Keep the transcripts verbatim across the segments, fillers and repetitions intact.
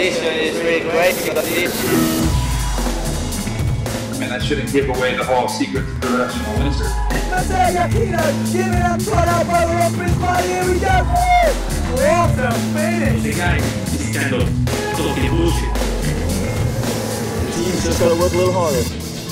competition is really great because this. And I shouldn't give away the whole secret to professional windsurf. Mateo Aquino, give it up to our brother up his body, here we go! Awesome finish! The guy is kind of talking bullshit. The team's just gotta work a little harder.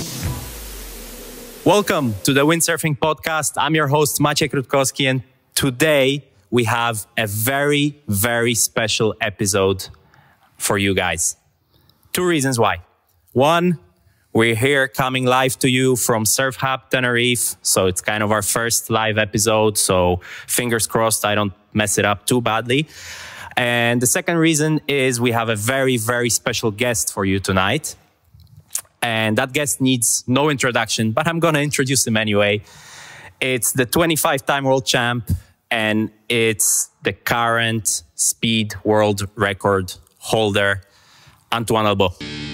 Welcome to the Windsurfing Podcast. I'm your host, Maciej Krutkowski, and today we have a very, very special episode for you guys. Two reasons why. One, we're here coming live to you from Surf Hub Tenerife. So it's kind of our first live episode. So fingers crossed I don't mess it up too badly. And the second reason is we have a very, very special guest for you tonight. And that guest needs no introduction, but I'm going to introduce him anyway. It's the twenty-five time world champ, and it's the current speed world record holder, Antoine Albo.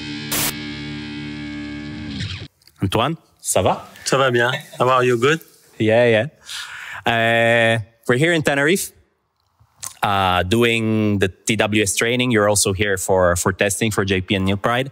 Antoine, ça va? Ça va bien. How are you? Good? Yeah, yeah. Uh, we're here in Tenerife uh, doing the T W S training. You're also here for, for testing for J P and Neil Pride.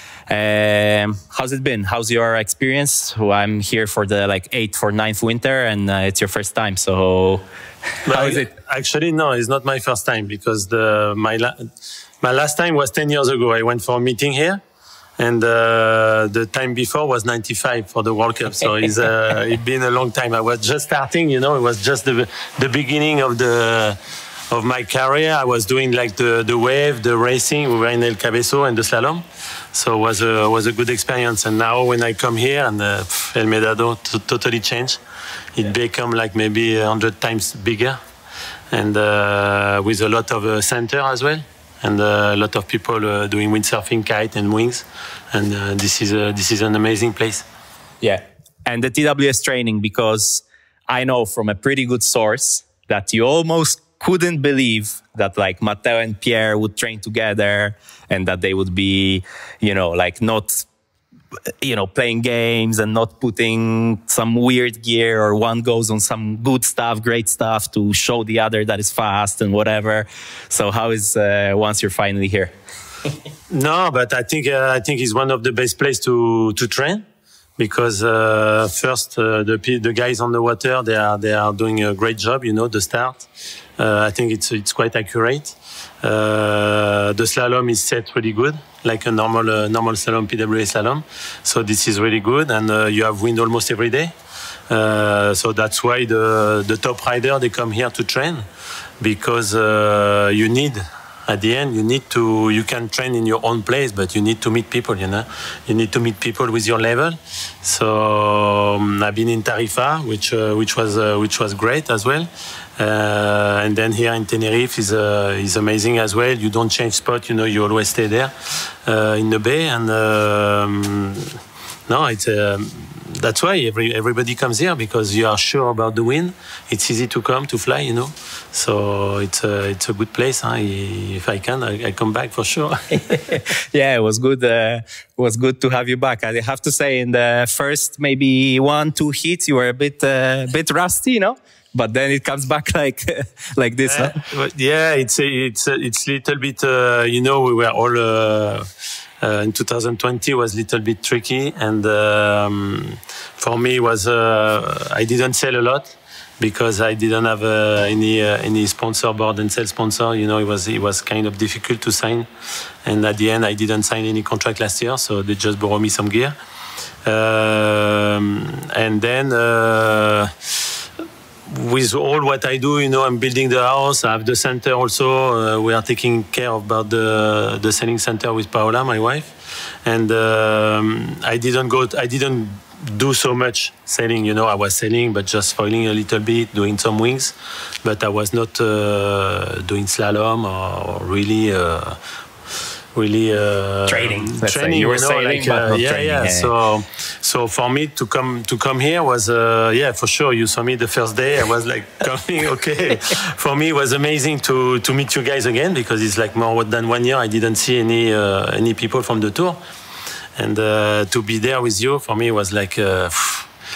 Um, how's it been? How's your experience? Well, I'm here for the like eighth or ninth winter, and uh, it's your first time. So, how is it? Actually, no, it's not my first time because the my la my last time was ten years ago. I went for a meeting here, and uh, the time before was ninety-five for the World Cup. So it's uh, it's been a long time. I was just starting, you know. It was just the the beginning of the of my career. I was doing like the the wave, the racing. We were in El Cabezo and the slalom. So it was a, was a good experience. And now when I come here, and uh, El Medado totally changed. It yeah. became like maybe a hundred times bigger, and uh, with a lot of uh, center as well, and uh, a lot of people uh, doing windsurfing, kite, and wings. And uh, this is a, this is an amazing place. Yeah, and the T W S training, because I know from a pretty good source that you almost couldn't believe that like Matteo and Pierre would train together and that they would be, you know, like not, you know, playing games and not putting some weird gear, or one goes on some good stuff, great stuff to show the other that is fast and whatever. So how is uh, once you're finally here? No, but I think uh, I think it's one of the best places to to train. Because uh, first uh, the the guys on the water, they are they are doing a great job. You know, the start. Uh, I think it's it's quite accurate. Uh, the slalom is set really good, like a normal uh, normal slalom, P W A slalom. So this is really good, and uh, you have wind almost every day. Uh, so that's why the the top rider, they come here to train, because uh, you need. At the end, you need to, you can train in your own place, but you need to meet people, you know. You need to meet people with your level. So um, I've been in Tarifa, which uh, which was uh, which was great as well. Uh, and then here in Tenerife is uh, is amazing as well. You don't change spot, you know. You always stay there uh, in the bay, and um, no, it's. Uh, That's why every, everybody comes here, because you are sure about the wind. It's easy to come, to fly, you know. So it's a, it's a good place. Huh? If I can, I, I come back for sure. Yeah, it was good. Uh, it was good to have you back. I have to say, in the first maybe one, two hits, you were a bit, uh, bit rusty, you know. But then it comes back like like this. Uh, huh? Yeah, it's it's it's little bit. Uh, you know, we were all. Uh, Uh, in two thousand twenty was a little bit tricky, and um, for me was uh, I didn't sell a lot because I didn't have uh, any uh, any sponsor board and sales sponsor. You know, it was it was kind of difficult to sign, and at the end I didn't sign any contract last year, so they just borrowed me some gear, um, and then. Uh, With all what I do, you know, I'm building the house. I have the center also. Uh, we are taking care about the the selling center with Paola, my wife, and um, I didn't go. I didn't do so much selling. You know, I was selling, but just foiling a little bit, doing some wings, but I was not uh, doing slalom or really. Uh, really uh, training. Training, you were you know, sailing, like, but uh, not yeah, training. yeah. Yeah. So, so for me to come to come here was, uh, yeah, for sure. You saw me the first day. I was like coming. Okay, for me it was amazing to to meet you guys again, because it's like more than one year I didn't see any uh, any people from the tour, and uh, to be there with you for me was like. Uh,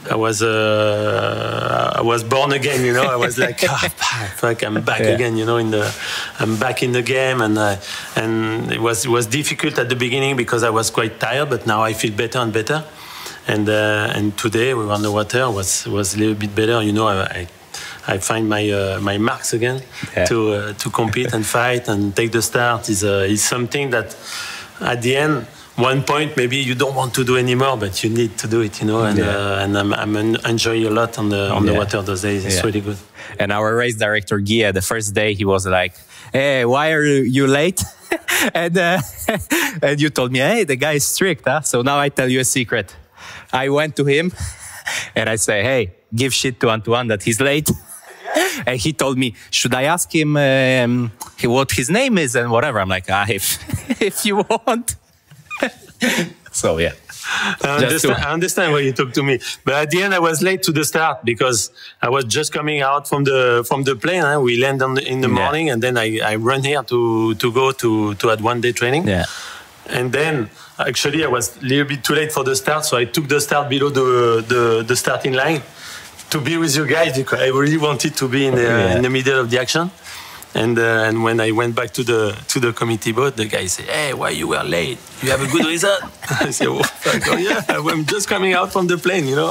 I was uh, I was born again, you know. I was like, oh, fuck, I'm back yeah. again, you know. In the I'm back in the game, and uh, and it was it was difficult at the beginning because I was quite tired, but now I feel better and better. And uh, and today we were on the water was was a little bit better, you know. I I, I find my uh, my marks again yeah. to uh, to compete and fight and take the start is uh, is something that at the end. One point, maybe you don't want to do anymore, but you need to do it, you know. And yeah. uh, and I'm, I'm enjoying a lot on the on yeah. the water those days. It's yeah. really good. And our race director Guy, the first day, he was like, "Hey, why are you late?" and uh, and you told me, "Hey, the guy is strict, huh?" So now I tell you a secret. I went to him and I say, "Hey, give shit to Antoine that he's late." And he told me, should I ask him um, what his name is and whatever? I'm like, ah, if if you want. So yeah, I understand, I understand why you talk to me, but at the end I was late to the start because I was just coming out from the from the plane. Huh? We land on the, in the yeah. morning, and then I, I run here to to go to to at one day training. Yeah, and then actually I was a little bit too late for the start, so I took the start below the the, the starting line to be with you guys because I really wanted to be in the yeah. in the middle of the action. And uh, and when I went back to the to the committee boat, the guy said, "Hey, why you were late? You have a good result?" I said, "Oh, fuck, oh yeah, I'm just coming out from the plane, you know."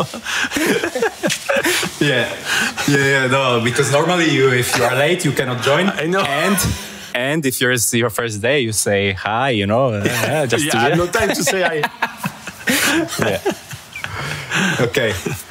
yeah, yeah, yeah. No, because normally you, if you are late, you cannot join. I know. And and if you're your first day, you say hi, you know, uh, just yeah, to I have no time to say hi. yeah. Okay.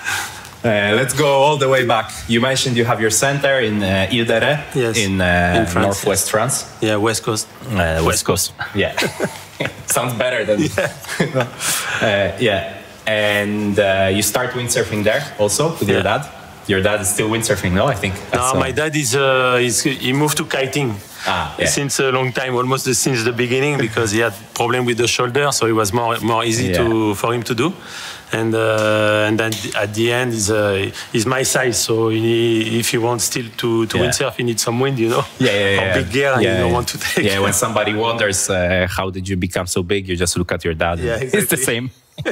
Uh, let's go all the way back. You mentioned you have your center in uh, Ile de Ré, yes. in, uh, in France, northwest yes. France. Yeah, West Coast. Uh, West, West Coast. Coast. Yeah. Sounds better than. Yeah. uh, yeah. And uh, you start windsurfing there also with yeah. your dad. Your dad is still windsurfing, no? I think. No, uh, my dad is. Uh, is he moved to kiting. Ah, yeah. Since a long time, almost since the beginning, because he had problem with the shoulder, so it was more more easy yeah. to for him to do. And uh, and then at the end, he's uh, he's my size, so he, if he wants still to to yeah. windsurf, he needs some wind, you know. Yeah, yeah, yeah. Or big gear, yeah, and you don't yeah. want to take. Yeah, when somebody wonders uh, how did you become so big, you just look at your dad. Yeah, exactly. It's the same.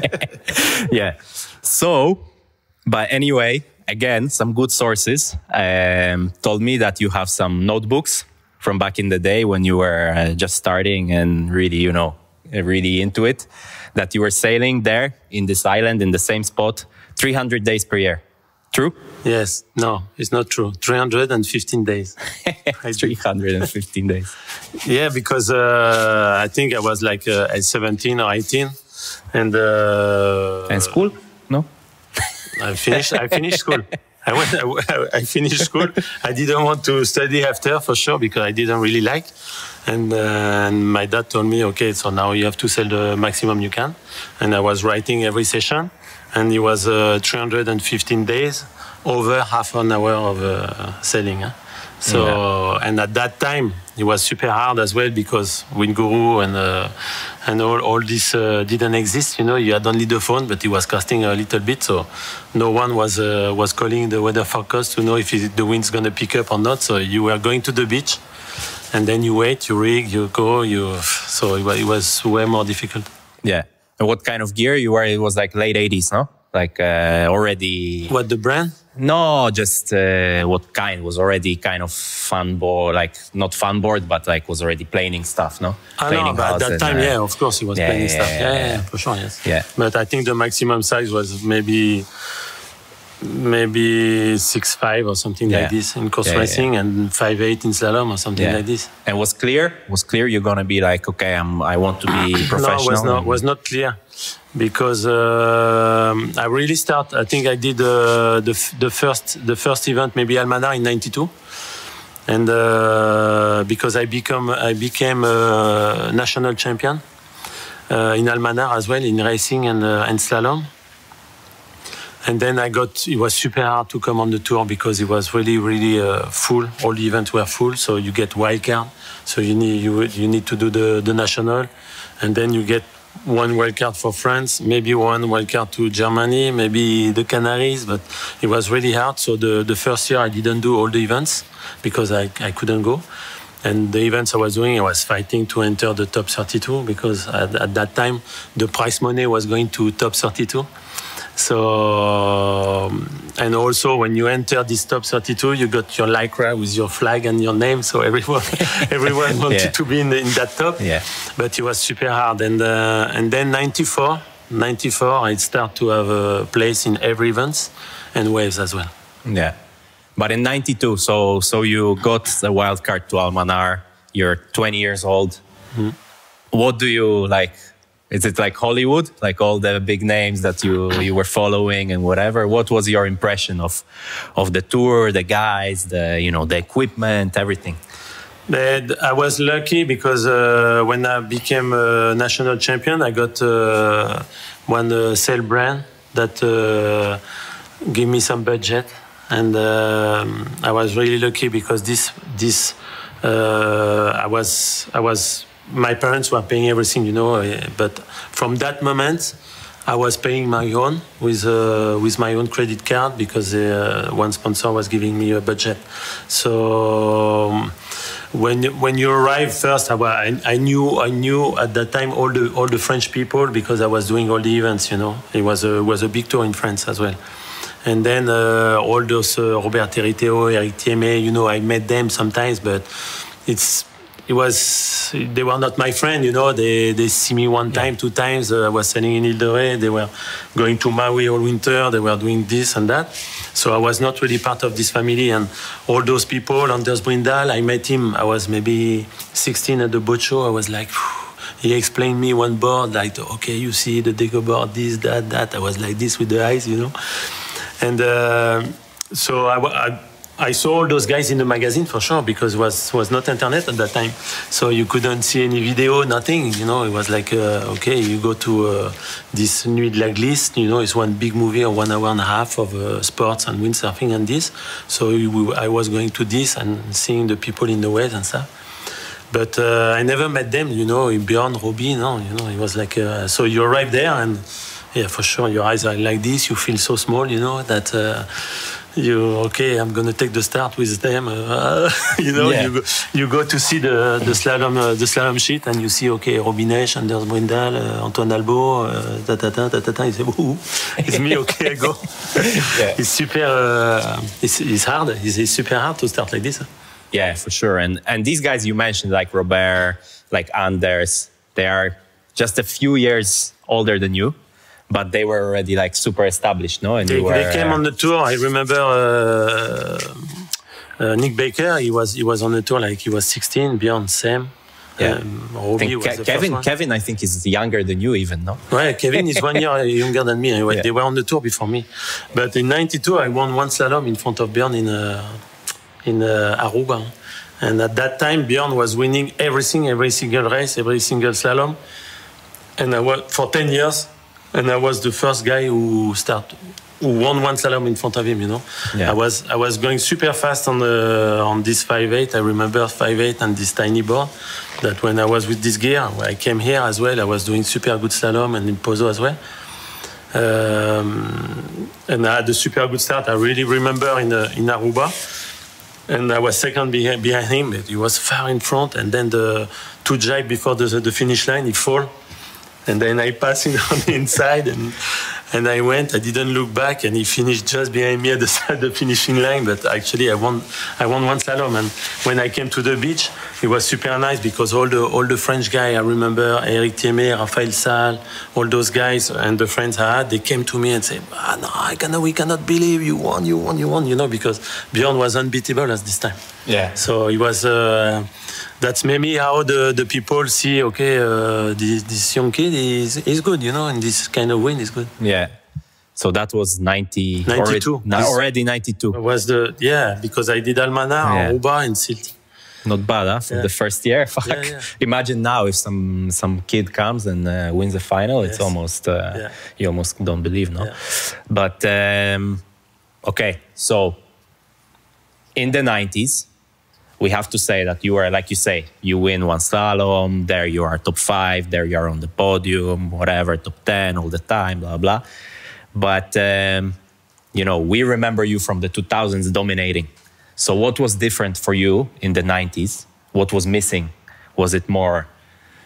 yeah. So, but anyway, again, some good sources um, told me that you have some notebooks from back in the day when you were uh, just starting and really, you know, really into it, that you were sailing there in this island in the same spot three hundred days per year. True? Yes. No, it's not true. three hundred fifteen days. three hundred fifteen days. Yeah, because uh, I think I was like uh, at seventeen or eighteen. And, uh, and school? No? I finished, I finished school. I went. I, I finished school. I didn't want to study after for sure because I didn't really like. And, uh, and my dad told me, okay, so now you have to sail the maximum you can. And I was writing every session, and it was uh, three hundred fifteen days, over half an hour of uh, sailing. Huh? So yeah. And at that time it was super hard as well because WindGuru and uh, and all all this uh, didn't exist. You know, you had only the phone, but it was casting a little bit, so no one was uh, was calling the weather forecast to know if it, the wind's going to pick up or not. So you were going to the beach, and then you wait, you rig, you go, you. So it was, it was way more difficult. Yeah. And what kind of gear you were? It was like late eighties, no? Like uh, already. What, the brand? No, just uh, what kind was already kind of fun board, like not fun board, but like was already planing stuff, no? I know, but at that time, and, uh, yeah, of course, it was yeah, planing yeah, stuff. Yeah yeah, yeah, yeah, for sure, yes. Yeah. But I think the maximum size was maybe maybe six five or something yeah. like this in course yeah, racing, yeah. and five eight in slalom or something yeah. like this. And was clear? Was clear you're gonna be like, okay, I'm, I want to be professional? No, it was not, was not clear. Because uh, I really start. I think I did uh, the the first the first event maybe Almanar in ninety-two, and uh, because I become I became a national champion uh, in Almanar as well in racing and uh, and slalom. And then I got. It was super hard to come on the tour because it was really really uh, full. All the events were full, so you get wild card. So you need you you need to do the the national, and then you get one wild card for France, maybe one wild card to Germany, maybe the Canaries, but it was really hard. So the, the first year I didn't do all the events because I, I couldn't go. And the events I was doing, I was fighting to enter the top thirty-two because at, at that time, the prize money was going to top thirty-two. So, and also when you enter this top thirty-two, you got your lycra with your flag and your name. So everyone, everyone wanted Yeah. to be in, the, in that top. Yeah. But it was super hard. And uh, and then ninety-four, ninety-four, I start to have a place in every event and waves as well. Yeah. But in ninety-two, so so you got the wild card to Almanar. You're twenty years old. Mm-hmm. What do you like? Is it like Hollywood, like all the big names that you you were following and whatever? What was your impression of of the tour, the guys, the you know the equipment, everything? But I was lucky because uh, when I became a national champion, I got uh, one uh, sale brand that uh, gave me some budget, and um I was really lucky because this this uh, I was I was. My parents were paying everything, you know, but from that moment, I was paying my own with uh, with my own credit card because uh, one sponsor was giving me a budget. So um, when when you arrive first, I, I, I knew I knew at that time all the all the French people because I was doing all the events, you know. It was a was a big tour in France as well. And then uh, all those uh, Robert Teriteo, Eric Thieme, you know, I met them sometimes, but it's. It was, they were not my friend, you know, they, they see me one time, two times, uh, I was selling in Ile de Ré, they were going to Maui all winter, they were doing this and that. So I was not really part of this family, and all those people, Anders Brindal, I met him, I was maybe sixteen at the boat show, I was like, phew. He explained me one board, like, okay, you see the deco board, this, that, that, I was like this with the eyes, you know. And uh, so I, I I saw all those guys in the magazine for sure because it was was not internet at that time, so you couldn't see any video, nothing. You know, it was like uh, okay, you go to uh, this Nuit de la Glisse. You know, it's one big movie of one hour and a half of uh, sports and windsurfing and this. So we, I was going to this and seeing the people in the waves and stuff. But uh, I never met them. You know, Björn, Robbie, no. You know, it was like uh, so you arrive there and yeah, for sure, your eyes are like this. You feel so small. You know that. Uh, You okay? I'm gonna take the start with them. Uh, you know, yeah. you go, you go to see the the slalom uh, the slalom sheet, and you see okay, Robinesh, Anders Brindal, uh, Antoine Albo, uh, ta ta ta ta ta ta. You say, ooh, it's me. Okay, I go. Yeah. It's super. Uh, it's, it's hard. It's, it's super hard to start like this. Huh? Yeah, for sure. And and these guys you mentioned, like Robert, like Anders, they are just a few years older than you. But they were already like super established, no? And they, you were, they came uh, on the tour. I remember uh, uh, Nick Baker. He was he was on the tour like he was sixteen. Björn, Sam. Yeah. Um, I Robbie think was Ke- the Kevin, first one. Kevin, I think is younger than you even, no? Right, Kevin is one year younger than me. Anyway, Yeah. they were on the tour before me. But in ninety-two, I won one slalom in front of Björn in uh, in uh, Aruba. And at that time, Björn was winning everything, every single race, every single slalom. And I was for ten years. And I was the first guy who start, who won one slalom in front of him. You know, Yeah. I was I was going super fast on the on this five eight. I remember five eight and this tiny board. That when I was with this gear, I came here as well. I was doing super good slalom and in Pozo as well. Um, and I had a super good start. I really remember in uh, in Aruba. And I was second behind, behind him, but he was far in front. And then the two jibe before the, the finish line, he fall. And then I passed him on the inside, and and I went. I didn't look back, and he finished just behind me at the side of the finishing line. But actually, I won. I won one slalom. And when I came to the beach, it was super nice because all the all the French guys, I remember Eric Thieme, Raphaël Salle, all those guys and the friends I had, they came to me and said, "Ah, no, I cannot. We cannot believe you won. You won. You won. You know, because Björn was unbeatable at this time. Yeah. So it was. Uh, That's maybe how the, the people see, okay, uh, this, this young kid is, is good, you know, and this kind of win is good. Yeah. So that was ninety, ninety-two. Already, na- already ninety-two. It was the, yeah, because I did Almanar, Yeah. Aruba, and Silt. Not bad, huh? For Yeah. the first year. Fuck. Yeah, yeah. Imagine now if some some kid comes and uh, wins the final. It's Yes. almost, uh, Yeah. you almost don't believe, no? Yeah. But, um, okay, so in the nineties, we have to say that you are, like you say, you win one slalom, there you are top five, there you are on the podium, whatever, top ten all the time, blah, blah. But, um, you know, we remember you from the two thousands dominating. So what was different for you in the nineties? What was missing? Was it more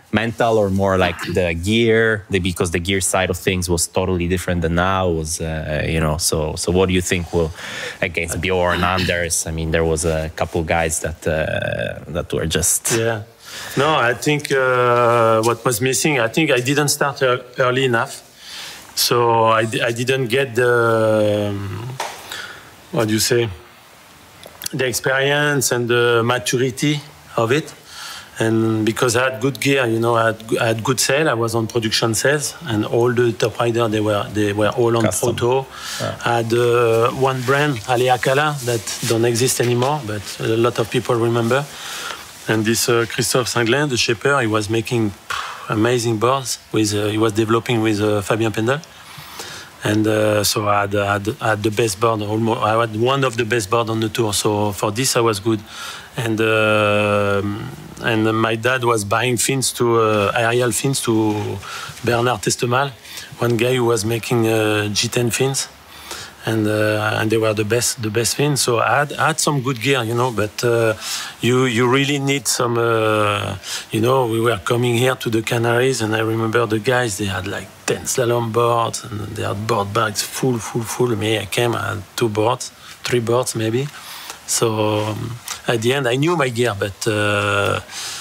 mental or more like the gear? The, because the gear side of things was totally different than now. Was uh, you know? So so what do you think will against Bjorn, Anders? I mean, there was a couple guys that uh, that were just yeah. No, I think uh, what was missing. I think I didn't start early enough, so I, I didn't get the um, what do you say, the experience and the maturity of it. And because I had good gear, you know, I had, I had good sale. I was on production sales, and all the top riders they were they were all on Custom. Proto. Yeah. I had uh, one brand, Aleakala, that don't exist anymore, but a lot of people remember. And this uh, Christophe Singlen, the shaper, he was making pff, amazing boards. With uh, he was developing with uh, Fabien Pendel. And uh, so I had, I, had, I had the best board. Almost, I had one of the best board on the tour. So for this, I was good. And uh, and my dad was buying fins to uh, aerial fins to Bernard Testemal, one guy who was making uh, G ten fins, and uh, and they were the best the best fins. So I had, I had some good gear, you know. But uh, you you really need some, uh, you know. We were coming here to the Canaries, and I remember the guys. They had like ten slalom boards, and they had board bags full, full, full. Me, I came, I had two boards, three boards maybe. So um, at the end, I knew my gear, but uh,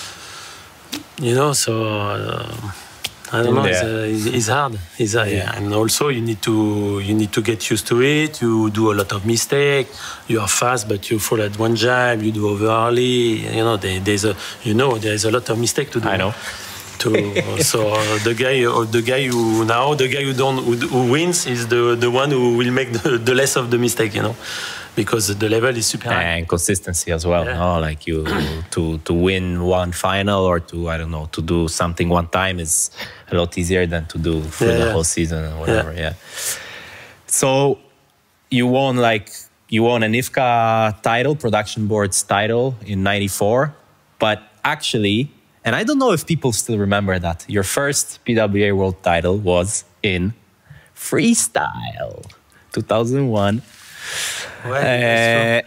you know, so uh, I don't know. Yeah. It's, uh, it's hard. It's hard, yeah. And also, you need to you need to get used to it. You do a lot of mistakes. You are fast, but you fall at one jab. You do over early. You know, there, there's a you know there's a lot of mistake to do. I know. To, so uh, the guy, uh, the guy who now the guy who don't who, who wins is the the one who will make the, the less of the mistake. You know. Because the level is super high. And consistency as well, Yeah. no? Like you to to win one final or to I don't know to do something one time is a lot easier than to do for Yeah, the yeah. whole season or whatever. Yeah. So you won like you won an I F C A title, production boards title in ninety-four, but actually, and I don't know if people still remember that your first P W A world title was in freestyle, two thousand one. Ouais, Uh,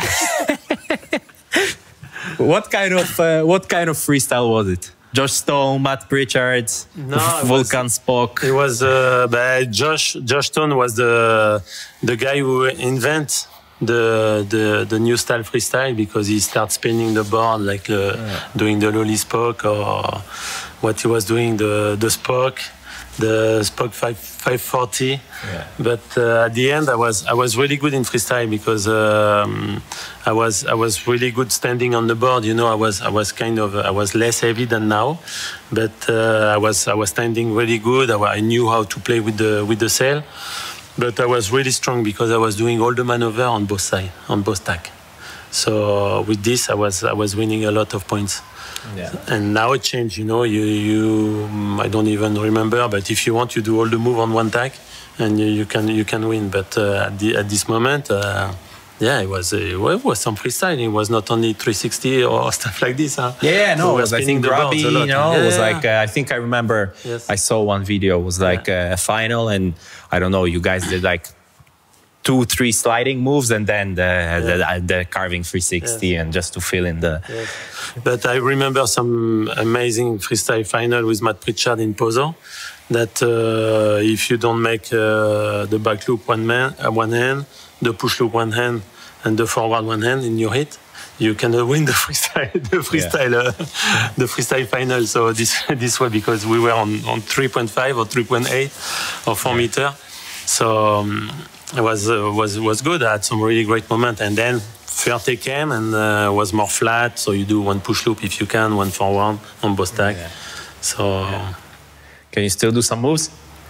what kind of uh, what kind of freestyle was it? Josh Stone, Matt Pritchard, No, it Vulcan Spock. It was uh, but Josh Josh Stone was the the guy who invent the the the new style freestyle, because he started spinning the board like uh, Yeah. doing the lolly Spock, or what he was doing the the Spock. The Spock five forty, Yeah. but uh, at the end I was I was really good in freestyle, because um, I was I was really good standing on the board. You know, I was I was kind of I was less heavy than now, but uh, I was I was standing really good. I, I knew how to play with the with the sail, but I was really strong because I was doing all the maneuver on both sides, on both tack. So with this, I was I was winning a lot of points. Yeah. And now it changed, you know, you, you, I don't even remember, but if you want, you do all the move on one tack and you, you can you can win. But uh, at, the, at this moment, uh, yeah, it was, uh, well, it was some freestyle. It was not only three sixty or stuff like this. Huh? Yeah, no, We it were was, I spinning think, the boards grubby, a lot. you know, it was Yeah. like, uh, I think I remember, Yes. I saw one video, it was like uh, a final, and I don't know, you guys did like two, three sliding moves, and then the, the, the carving three sixty, Yes. and just to fill in the... Yes. But I remember some amazing freestyle final with Matt Pritchard in Pozo, that uh, if you don't make uh, the back loop one man, uh, one hand, the push loop one hand, and the forward one hand in your hit, you can uh, win the freestyle, the freestyle, uh, the freestyle final. So this this was because we were on, on three point five or three point eight or four meter. So um, it was uh, was was good. I had some really great moments, and then thirty came and uh, was more flat. So you do one push loop if you can, one forward on both tack. Yeah. So Can you still do some moves?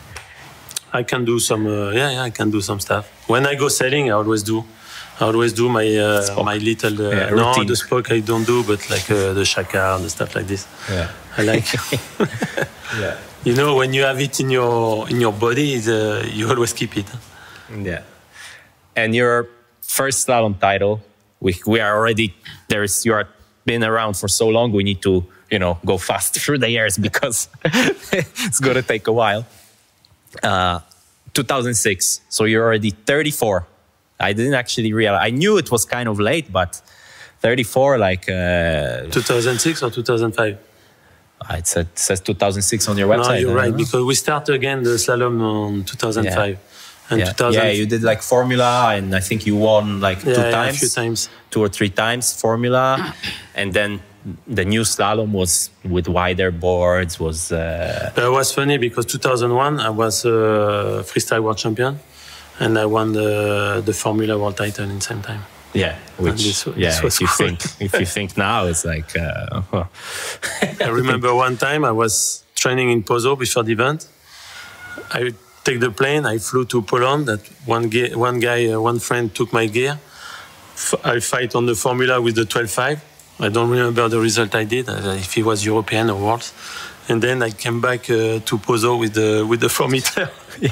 I can do some. Uh, yeah, yeah, I can do some stuff. When I go sailing, I always do. I always do my uh, Spock. my little. Uh, Yeah, no, routine. the Spock I don't do, but like uh, the shaka, the stuff like this. Yeah. I like. Yeah. You know, when you have it in your in your body, uh, you always keep it. Yeah. And your first slalom title, we we are already there's you are been around for so long. We need to you know go fast through the years because it's gonna take a while. Uh, two thousand six. So you're already thirty-four. I didn't actually realize. I knew it was kind of late, but thirty-four, like. Uh, two thousand six or two thousand five? Uh, It says, says two thousand six on your website. No, you're I right, don't know. because we start again the slalom on two thousand five. And Yeah. two thousand yeah, you did like Formula, and I think you won like Yeah, two yeah, times, a few times. two or three times Formula, and then the new slalom was with wider boards. Was uh, But it was funny because two thousand one I was uh, freestyle world champion, and I won the the Formula world title in the same time. yeah, which this- yeah, this was if you cool. think if you think now, it's like uh, well, I remember one time I was training in Pozo before the event. I take the plane, I flew to Poland. That one guy, one guy, uh, one friend took my gear. F- I fight on the Formula with the twelve five. I don't remember the result I did, uh, if he was European or world. And then I came back uh, to Pozo with the with the four meter.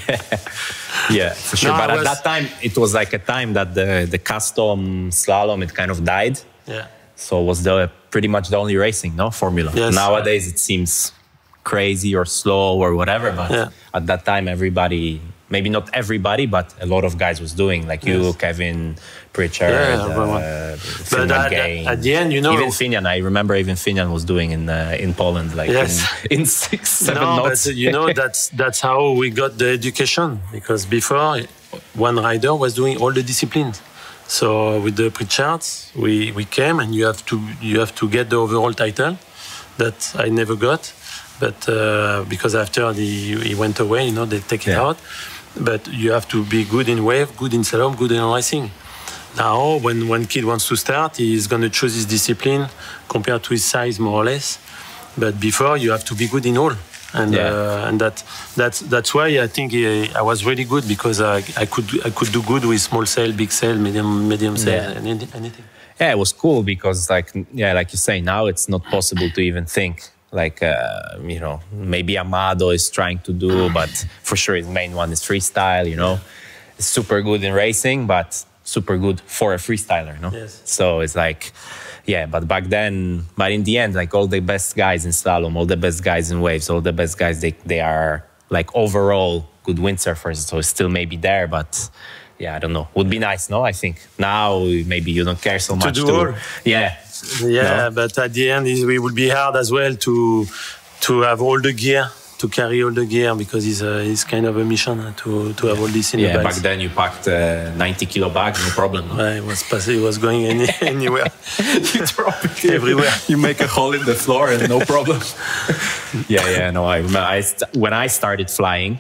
yeah, for sure. No, but I at was- that time, it was like a time that the the custom slalom it kind of died. Yeah. So it was the pretty much the only racing, no Formula. Yes. Nowadays it seems crazy or slow or whatever, but Yeah. at that time everybody, maybe not everybody, but a lot of guys was doing, like you, Yes. Kevin, Pritchard, Yeah, uh, everyone. Phil But at, McGain. at the end, you know, even Finian, I remember even Finian was doing in uh, in Poland, like Yes. in, in six, seven no, knots. but uh, you know that's that's how we got the education, because before one rider was doing all the disciplines. So with the Pritchards, we, we came and you have to you have to get the overall title that I never got, but uh, because after the, he went away, you know, they take it Yeah. out. But you have to be good in wave, good in slalom, good in racing. Now, when one kid wants to start, he's going to choose his discipline compared to his size, more or less. But before, you have to be good in all, and Yeah. uh, and that that's that's why I think I, I was really good, because I, I could I could do good with small sail, big sail, medium medium sail, Yeah. and any- anything. Yeah, it was cool because, like, yeah, like you say, now it's not possible to even think. Like, uh, you know, maybe Amado is trying to do, but for sure his main one is freestyle, you know. It's super good in racing, but super good for a freestyler, you know. Yes. So it's like, yeah, but back then, but in the end, like all the best guys in slalom, all the best guys in waves, all the best guys, they, they are like overall good windsurfers. So it's still maybe there, but yeah, I don't know. Would be nice, no? I think now maybe you don't care so much do to, all. yeah. Yeah, No? but at the end, it will be hard as well to to have all the gear, to carry all the gear, because it's, a, it's kind of a mission uh, to to have all this in Yeah, the back bags. then you packed uh, ninety kilo bag, no problem. No? I was passing, it was going any, anywhere, You drop it everywhere. You make a hole in the floor and no problem. yeah, yeah, no. I remember I st- when I started flying,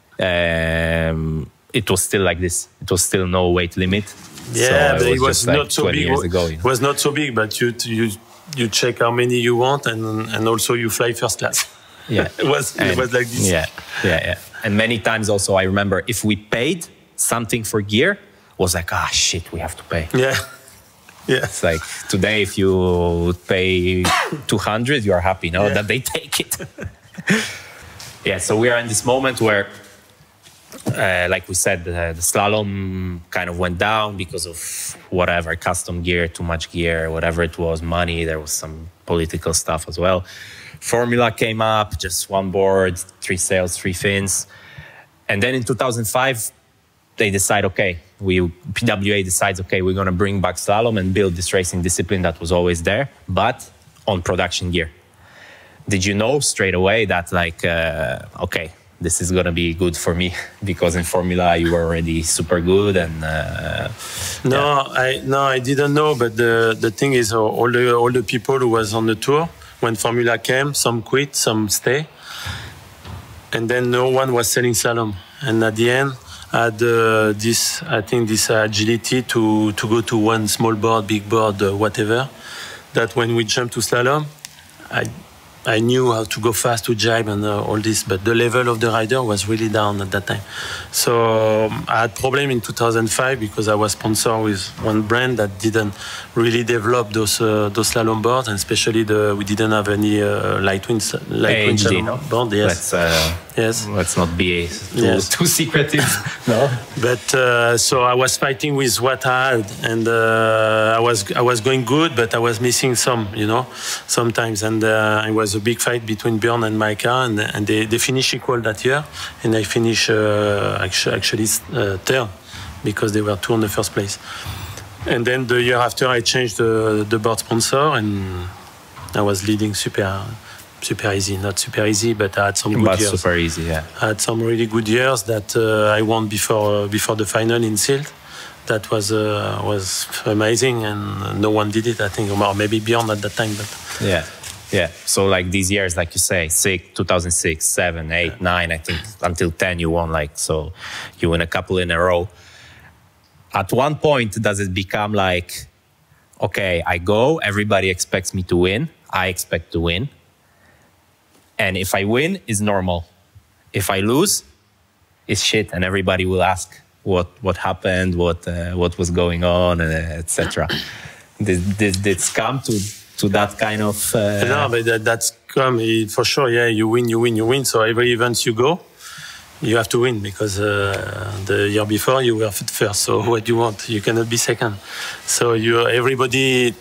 um, it was still like this. It was still no weight limit. Yeah, so but it was just like not so twenty big. years ago. You It know? was not so big, but you you you check how many you want, and and also you fly first class. Yeah, it was it And- was like this. Yeah, yeah, yeah. And many times also, I remember if we paid something for gear, was like, ah, shit, we have to pay. yeah, yeah. It's like today, if you pay two hundred, you are happy, no, Yeah. that they take it. Yeah, so we are in this moment where, uh, like we said, the, the slalom kind of went down because of whatever, custom gear, too much gear, whatever it was, money. There was some political stuff as well. Formula came up, just one board, three sails, three fins. And then in two thousand five, they decide, okay, we P W A decides, okay, we're going to bring back slalom and build this racing discipline that was always there, but on production gear. Did you know straight away that, like, uh, okay, this is going to be good for me because in Formula you were already super good and uh, No, I no, I didn't know. But the the thing is, uh, all the all the people who was on the tour when Formula came, some quit, some stay, and then no one was selling slalom. And at the end, I had uh, this, I think, this agility to to go to one small board, big board, uh, whatever. That when we jumped to slalom, I. I knew how to go fast to jibe and uh, all this, but the level of the rider was really down at that time. So um, I had problem in two thousand five because I was sponsored with one brand that didn't really develop those uh, those slalom boards, and especially the we didn't have any uh, light wind light wind A H D, slalom no? board. Yes, let's, uh, yes. let's not be too, Yes. too secretive. No? But uh, so I was fighting with what I had, and uh, I was I was going good, but I was missing some, you know, sometimes. And uh, it was a big fight between Björn and Micah, and, and they, they finished equal that year, and I finished uh, actually, actually uh, third because they were two in the first place. And then the year after, I changed the, the board sponsor, and I was leading super super easy, not super easy, but I had some good But years. super easy, yeah. I had some really good years that uh, I won before uh, before the final in Sylt. That was uh, was amazing, and no one did it. I think, or maybe Bjorn at that time, but Yeah, yeah. So like these years, like you say, six, two thousand six, seven, eight, nine. I think until ten, you won. Like so, you win a couple in a row. At one point, does it become like, okay, I go, everybody expects me to win, I expect to win, and if I win, it's normal. If I lose, it's shit, and everybody will ask what what happened, what uh, what was going on, uh, et cetera. Did did did it come to to that kind of? Uh, no, but that, that's come eh, for sure. Yeah, you win, you win, you win. So every event you go, you have to win because uh, the year before you were first. So what do you want? You cannot be second. So you everybody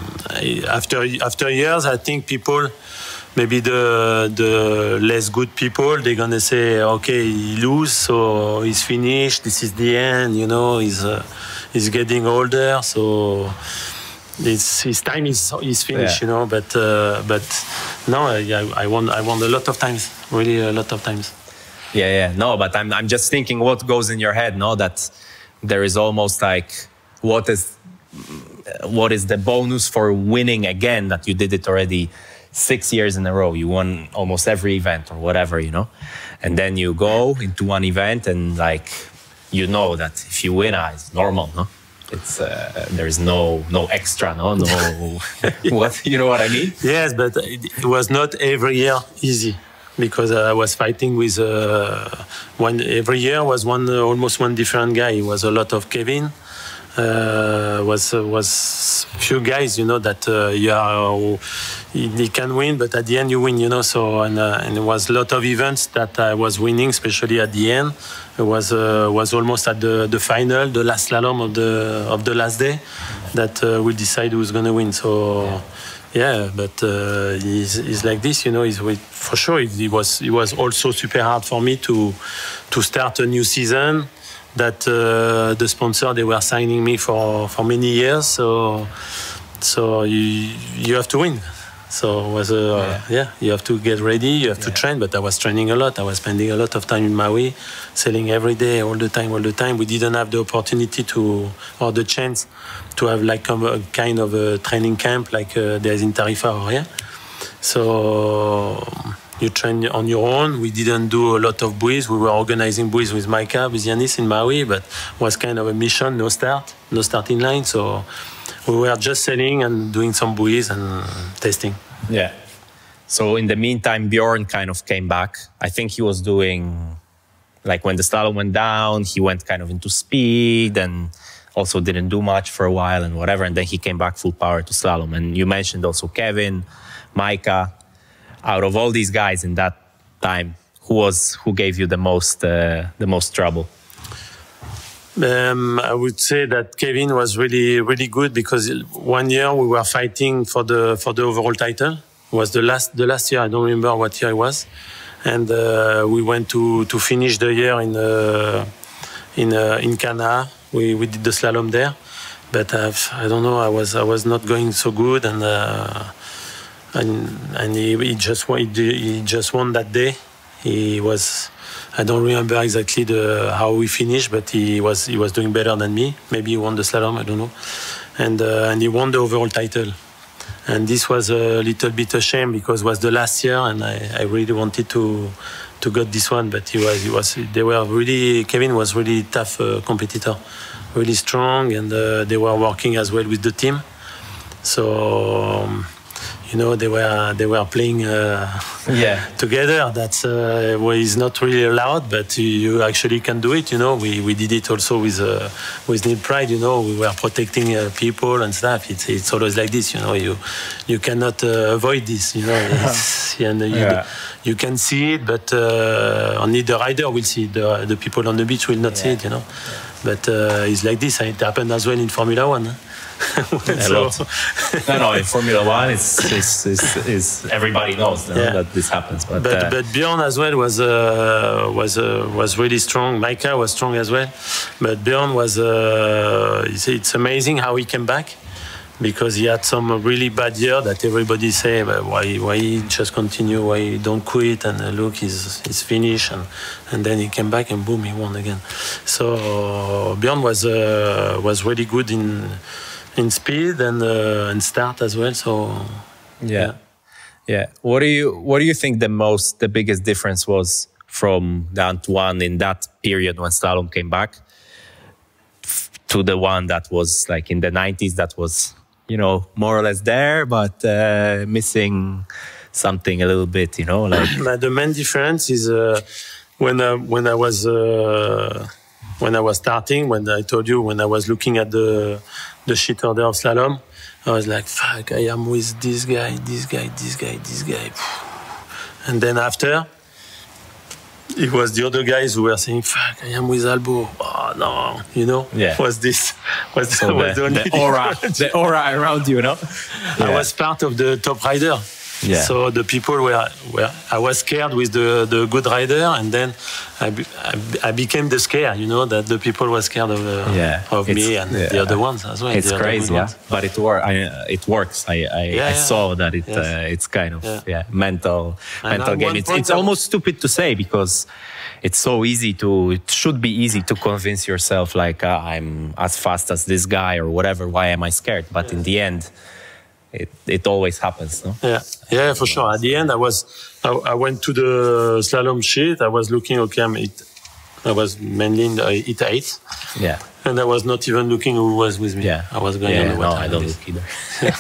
after after years, I think people. Maybe the the less good people, they're gonna say, okay, he lose, so he's finished. This is the end, you know. He's uh, he's getting older, so it's, his time is is finished, Yeah. you know. But uh, but no, I, I won I won a lot of times, really a lot of times. Yeah, yeah. No, but I'm I'm just thinking what goes in your head, no? That there is almost like what is what is the bonus for winning again that you did it already six years in a row. You won almost every event or whatever, you know? And then you go into one event and like, you know that if you win, ah, it's normal, no? It's, uh, there's no, no extra, no? No, what, you know what I mean? Yes, but it, it was not every year easy because I was fighting with uh, one, every year was one, uh, almost one different guy. It was a lot of Kevin. Uh, was uh, was few guys, you know, that uh, you are, uh, he, he can win, but at the end you win, you know. So and, uh, and it was a lot of events that I was winning, especially at the end. It was uh, was almost at the, the final, the last slalom of the of the last day, that uh, will decide who's gonna win. So yeah, but uh, he's, he's like this, you know. He's with, for sure. It was it was also super hard for me to to start a new season. That uh, the sponsor, they were signing me for, for many years, so so you you have to win. So it was a, yeah. yeah, you have to get ready, you have yeah. to train. But I was training a lot. I was spending a lot of time in Maui, sailing every day, all the time, all the time. We didn't have the opportunity to or the chance to have like a, a kind of a training camp like uh, there's in Tarifa or here. So. You train on your own. We didn't do a lot of buoys. We were organizing buoys with Micah, with Yanis in Maui, but it was kind of a mission, no start, no starting line. So we were just sailing and doing some buoys and testing. Yeah. So in the meantime, Bjorn kind of came back. I think he was doing, like when the slalom went down, he went kind of into speed and also didn't do much for a while and whatever. And then he came back full power to slalom. And you mentioned also Kevin, Micah. Out of all these guys in that time, who was who gave you the most uh, the most trouble? Um, I would say that Kevin was really really good because one year we were fighting for the for the overall title. It was the last the last year. I don't remember what year it was, and uh, we went to to finish the year in uh, in uh, in Canada. We we did the slalom there, but I've, I don't know. I was I was not going so good and. Uh, And and he, he just won, he just won that day. He was, I don't remember exactly the how we finished, but he was he was doing better than me. Maybe he won the slalom, I don't know. And uh, and he won the overall title. And this was a little bit a shame because it was the last year, and I, I really wanted to to get this one. But he was he was they were really Kevin was really tough uh, competitor, really strong, and uh, they were working as well with the team. So. Um, You know, they were they were playing uh, yeah. together. That's uh, well, it's not really allowed, but you actually can do it. You know, we, we did it also with uh, with Neil Pride. You know, we were protecting uh, people and stuff. It's it's always like this. You know, you you cannot uh, avoid this. You know, it's, and you, yeah. you can see it, but uh, only the rider will see it. The, the people on the beach will not yeah. see it. You know, yeah. but uh, it's like this. It happened as well in Formula One. Huh? so, no, no. In Formula One, it's, it's, it's, it's everybody knows you know, yeah. that this happens. But but, uh, but Bjorn as well was uh, was uh, was really strong. Micah was strong as well, but Bjorn was. Uh, it's, it's amazing how he came back. because he had some really bad year that everybody say, well, why why he just continue, why he don't quit, and uh, look, he's he's finished, and and then he came back and boom, he won again. So Björn was uh, was really good in in speed and uh, and start as well. So yeah. yeah, yeah. What do you what do you think the most the biggest difference was from the Antoine in that period when slalom came back to the one that was like in the nineties, that was, you know, more or less there, but uh, missing something a little bit, you know, like. But the main difference is uh, when uh, when I was uh, when I was starting, when I told you, when I was looking at the the sheet order of slalom, I was like, fuck, I am with this guy, this guy, this guy, this guy, and then after. It was the other guys who were saying, fuck, I am with Albo. Oh, no, you know? Yeah. Was this? Was, so was the, the, the aura, the aura around you, know? Yeah. I was part of the top rider. Yeah. So the people were, were I was scared with the, the good rider, and then I, be, I, I became the scare, you know, that the people were scared of, uh, yeah. of me and yeah. the other ones as well. It's crazy, yeah. But it, wor- I, it works. I, I, yeah, I yeah. saw that it yes. uh, it's kind of yeah. yeah mental and mental game. It's, it's almost stupid to say because it's so easy to, it should be easy to convince yourself like uh, I'm as fast as this guy or whatever. Why am I scared? But yeah. in the end, It it always happens, no? Yeah, yeah, for sure. At the end, I was, I, I went to the slalom sheet. I was looking, okay, I'm it, I was mainly in the it eight. Yeah. And I was not even looking who was with me. Yeah. I was going yeah, on the no, water. I don't look either.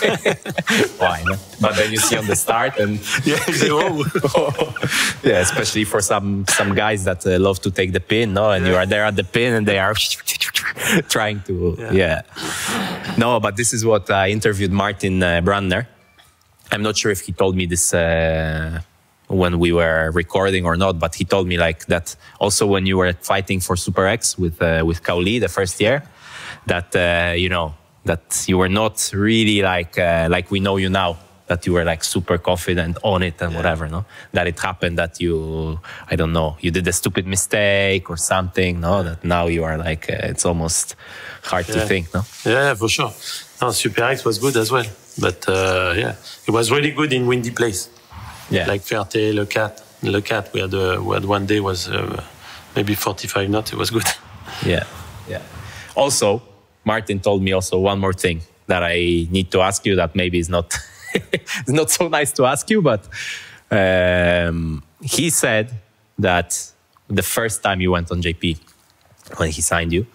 Why? No? But then you see on the start and yeah, say, oh. yeah, especially for some some guys that uh, love to take the pin, no, and yeah. you are there at the pin and they are trying to yeah. yeah. No, but this is what I interviewed Martin uh, Brandner. I'm not sure if he told me this uh, when we were recording or not, but he told me like that also when you were fighting for Super X with uh, with Kaoli the first year, that uh, you know that you were not really like uh, like we know you now, that you were like super confident on it and yeah. whatever, no? That it happened that you, I don't know, you did a stupid mistake or something, no? That now you are like, uh, it's almost hard yeah. to think, no? Yeah, for sure. No, Super X was good as well. But uh, yeah, it was really good in windy place. Yeah. Like Ferté, Le Cat. Le Cat, we had, uh, we had one day was uh, maybe forty-five knots. It was good. Yeah, yeah. Also, Martin told me also one more thing that I need to ask you that maybe is not... it's not so nice to ask you, but um, he said that the first time you went on J P, when he signed you,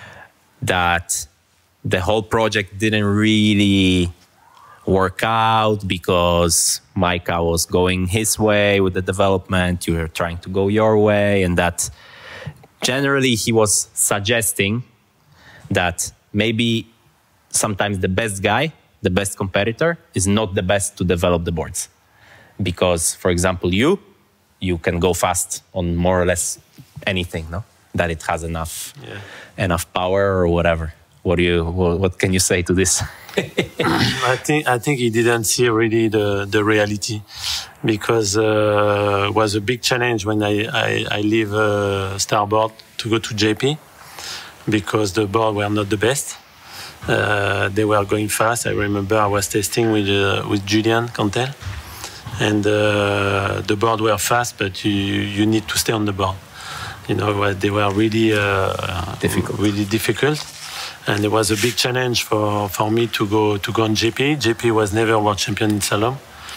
that the whole project didn't really work out because Maika was going his way with the development, you were trying to go your way, and that generally he was suggesting that maybe sometimes the best guy, the best competitor, is not the best to develop the boards. Because, for example, you, you can go fast on more or less anything, no? That it has enough, yeah. enough power or whatever. What do you, what, what can you say to this? I think I think he didn't see really the the reality, because uh, it was a big challenge when I I, I leave uh, Starboard to go to J P, because the board were not the best. Uh, they were going fast. I remember I was testing with uh, with Julian Cantel, and uh, the board were fast, but you you need to stay on the board. You know, they were really uh, difficult. Really difficult. And it was a big challenge for, for me to go to go on J P. J P was never world champion in slalom,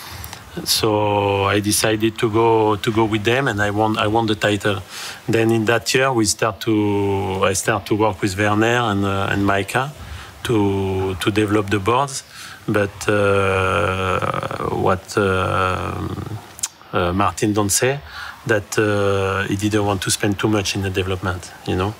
so I decided to go to go with them, and I won I won the title. Then in that year we start to I start to work with Werner and uh, and Maika to to develop the boards. But uh, what uh, uh, Martin don't say, that uh, he didn't want to spend too much in the development, you know.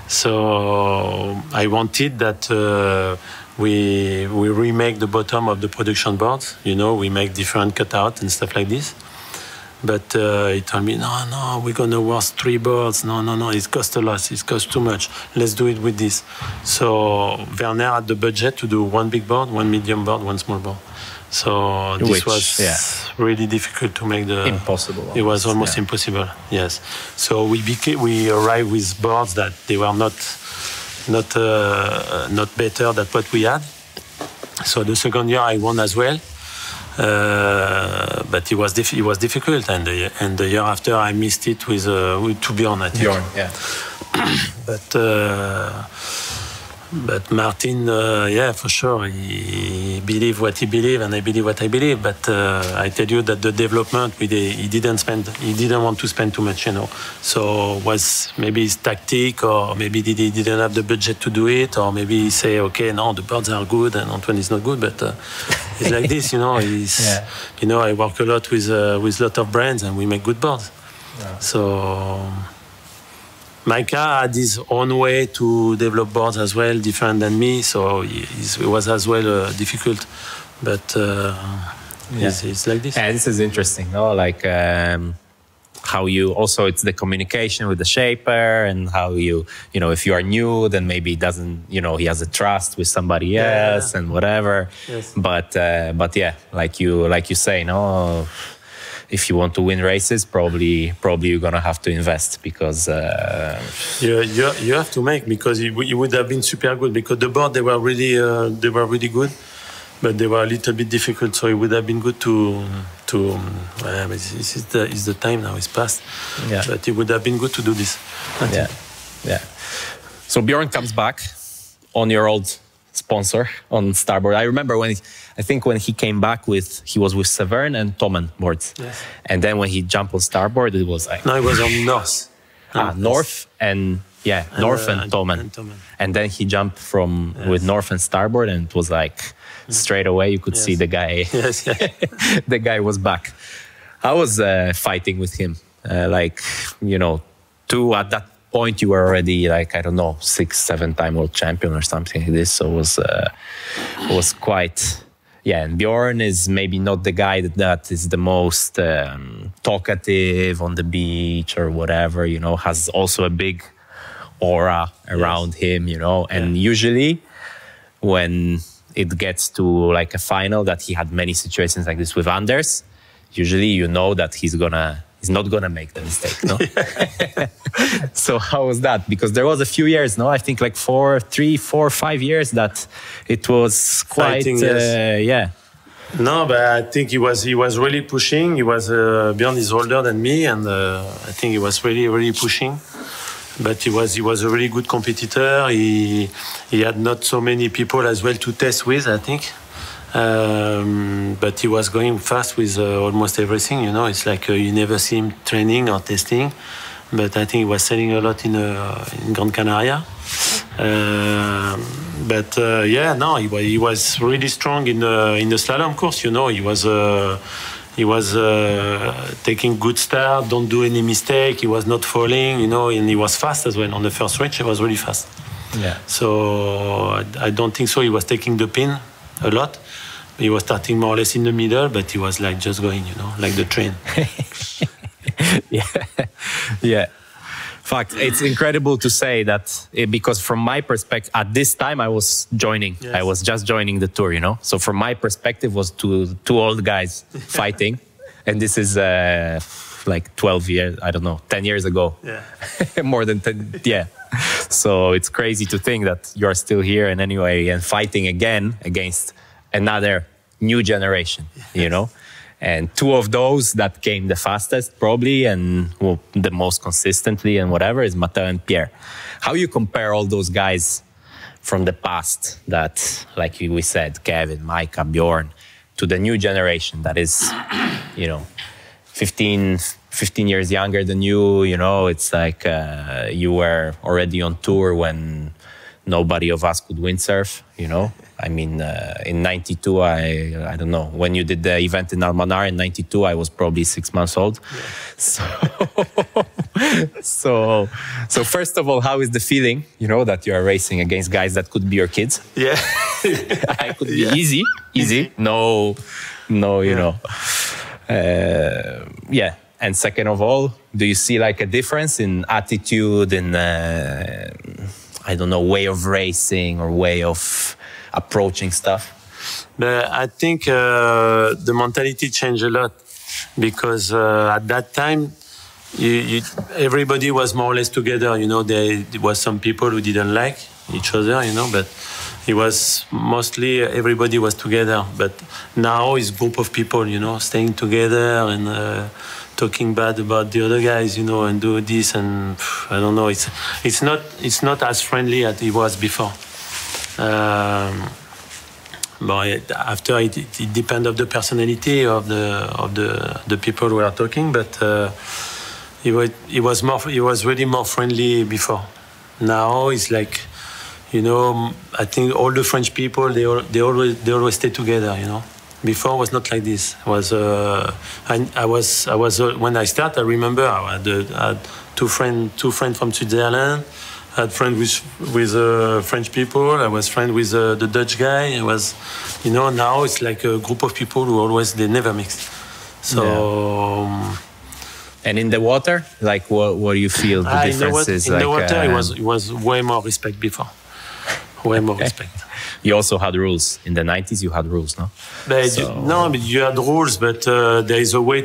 So I wanted that uh, we we remake the bottom of the production boards, you know, we make different cutout and stuff like this. But uh, he told me, no, no, we're gonna wash three boards. No, no, no, it costs a lot. It costs too much. Let's do it with this. So Werner had the budget to do one big board, one medium board, one small board. So this Which, was yeah. really difficult to make the... Impossible. Almost. It was almost yeah. impossible, yes. So we became, we arrived with boards that they were not not uh, not better than what we had. So the second year I won as well. Uh, but it was dif- it was difficult, and the, and the year after I missed it with uh, with to Bjorn, I think. Bjorn, yeah. but uh, but Martin, uh, yeah, for sure, he believed what he believed, and I believe what I believe. But uh, I tell you that the development, we he didn't spend, he didn't want to spend too much, you know. So was maybe his tactic, or maybe he didn't have the budget to do it, or maybe he say, okay, no, the birds are good and Antoine is not good, but. Uh, It's like this, you know. He's, yeah. You know, I work a lot with uh, with a lot of brands, and we make good boards. Yeah. So Micah had his own way to develop boards as well, different than me. So it was as well uh, difficult, but uh, yeah. it's, it's like this. Yeah, this is interesting. No, like. Um... How you also, it's the communication with the shaper, and how you, you know, if you are new, then maybe he doesn't, you know, he has a trust with somebody else yeah. and whatever. Yes. But, uh, but yeah, like you, like you say, no, if you want to win races, probably, probably you're gonna have to invest, because uh, you, you, you have to make, because it, it would have been super good, because the board, they were really, uh, they were really good. But they were a little bit difficult, so it would have been good to to. Um, uh, this is the is the time now; it's past. Yeah. But it would have been good to do this. Yeah, yeah. So Bjorn comes back on your old sponsor on Starboard. I remember when he, I think when he came back with he was with Severn and Tomen boards, yes. And then when he jumped on Starboard, it was like no, it was on North. Ah, um, North and yeah, and, North uh, and, Tomen. and Tomen. And then he jumped from yes. with North and Starboard, and it was like. Straight away, you could yes. see the guy. Yes, yeah. The guy was back. I was uh, fighting with him, uh, like you know, two at that point you were already like I don't know, six, seven-time world champion or something like this. So it was uh, was quite yeah. And Bjorn is maybe not the guy that, that is the most um, talkative on the beach or whatever. You know, has also a big aura around yes. him. You know, and yeah. usually when it gets to like a final, that he had many situations like this with Anders, usually you know that he's gonna he's not gonna make the mistake, no? So how was that? Because there was a few years, no? I think like four, three, four, five years that it was quite, Fighting, uh, yes. yeah. No, but I think he was he was really pushing. He was uh, Bjorn is older than me, and uh, I think he was really really pushing. But he was he was a really good competitor. He he had not so many people as well to test with, I think. Um, but he was going fast with uh, almost everything. You know, it's like uh, you never see him training or testing. But I think he was selling a lot in uh, in Gran Canaria. Uh, but uh, yeah, no, he was he was really strong in the in the slalom course. You know, he was. Uh, He was uh, taking good start, don't do any mistake. He was not falling, you know, and he was fast as well. On the first reach, he was really fast. Yeah. So I don't think so. He was taking the pin a lot. He was starting more or less in the middle, but he was like just going, you know, like the train. yeah. Yeah. Fact, it's incredible to say that it, because from my perspective, at this time I was joining. Yes. I was just joining the tour, you know. So from my perspective, was two two old guys fighting, and this is uh, like twelve years. I don't know, ten years ago. Yeah, more than ten. Yeah. So it's crazy to think that you're still here and anyway and fighting again against another new generation. Yes. You know. And two of those that came the fastest, probably, and well, the most consistently and whatever, is Matteo and Pierre. How you compare all those guys from the past that, like we said, Kevin, Micah, Bjorn, to the new generation that is, you know, fifteen, fifteen years younger than you, you know, it's like uh, you were already on tour when nobody of us could windsurf, you know. I mean, uh, in ninety-two, I I don't know, when you did the event in Almanar in ninety-two, I was probably six months old. Yeah. So, so, so first of all, how is the feeling, you know, that you are racing against guys that could be your kids? Yeah. It could be yeah. easy, easy. No, no, you yeah. know. Uh, yeah. And second of all, do you see like a difference in attitude, in, uh, I don't know, way of racing or way of approaching stuff? But I think uh, the mentality changed a lot, because uh, at that time you, you, everybody was more or less together. You know, there, there was some people who didn't like each other. You know, but it was mostly everybody was together. But now it's a group of people. You know, staying together and uh, talking bad about the other guys. You know, and do this and pff, I don't know. It's it's not it's not as friendly as it was before. Um, But after it, it, it depends on the personality of the of the the people who are talking. But uh, it was it was more it was really more friendly before. Now it's like, you know, I think all the French people they all, they always they always stay together. You know, before it was not like this. It was uh, I, I was I was uh, when I started. I remember I had, uh, I had two friends two friends from Switzerland. I had friends with with uh, French people. I was friends with uh, the Dutch guy. I was, you know, now it's like a group of people who always they never mix. So. Yeah. Um, and in the water, like what what do you feel the uh, differences? In the, wa- in like, the water, uh, it was it was way more respect before. Way more okay. respect. You also had rules in the nineties. You had rules, no? But so... you, no, but you had rules, but uh, there is a way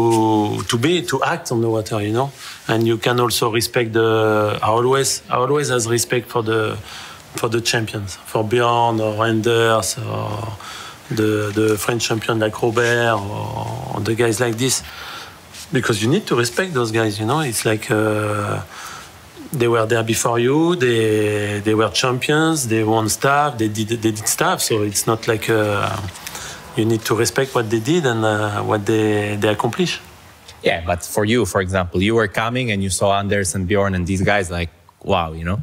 to to be to act on the water, you know. And you can also respect the. I always I always has respect for the for the champions, for Bjorn or Anders or the the French champion like Robert or, or the guys like this, because you need to respect those guys, you know. It's like. Uh, They were there before you. They they were champions. They won stuff. They did they did stuff. So it's not like uh, you need to respect what they did and uh, what they they accomplish. Yeah, but for you, for example, you were coming and you saw Anders and Bjorn and these guys, like, wow, you know.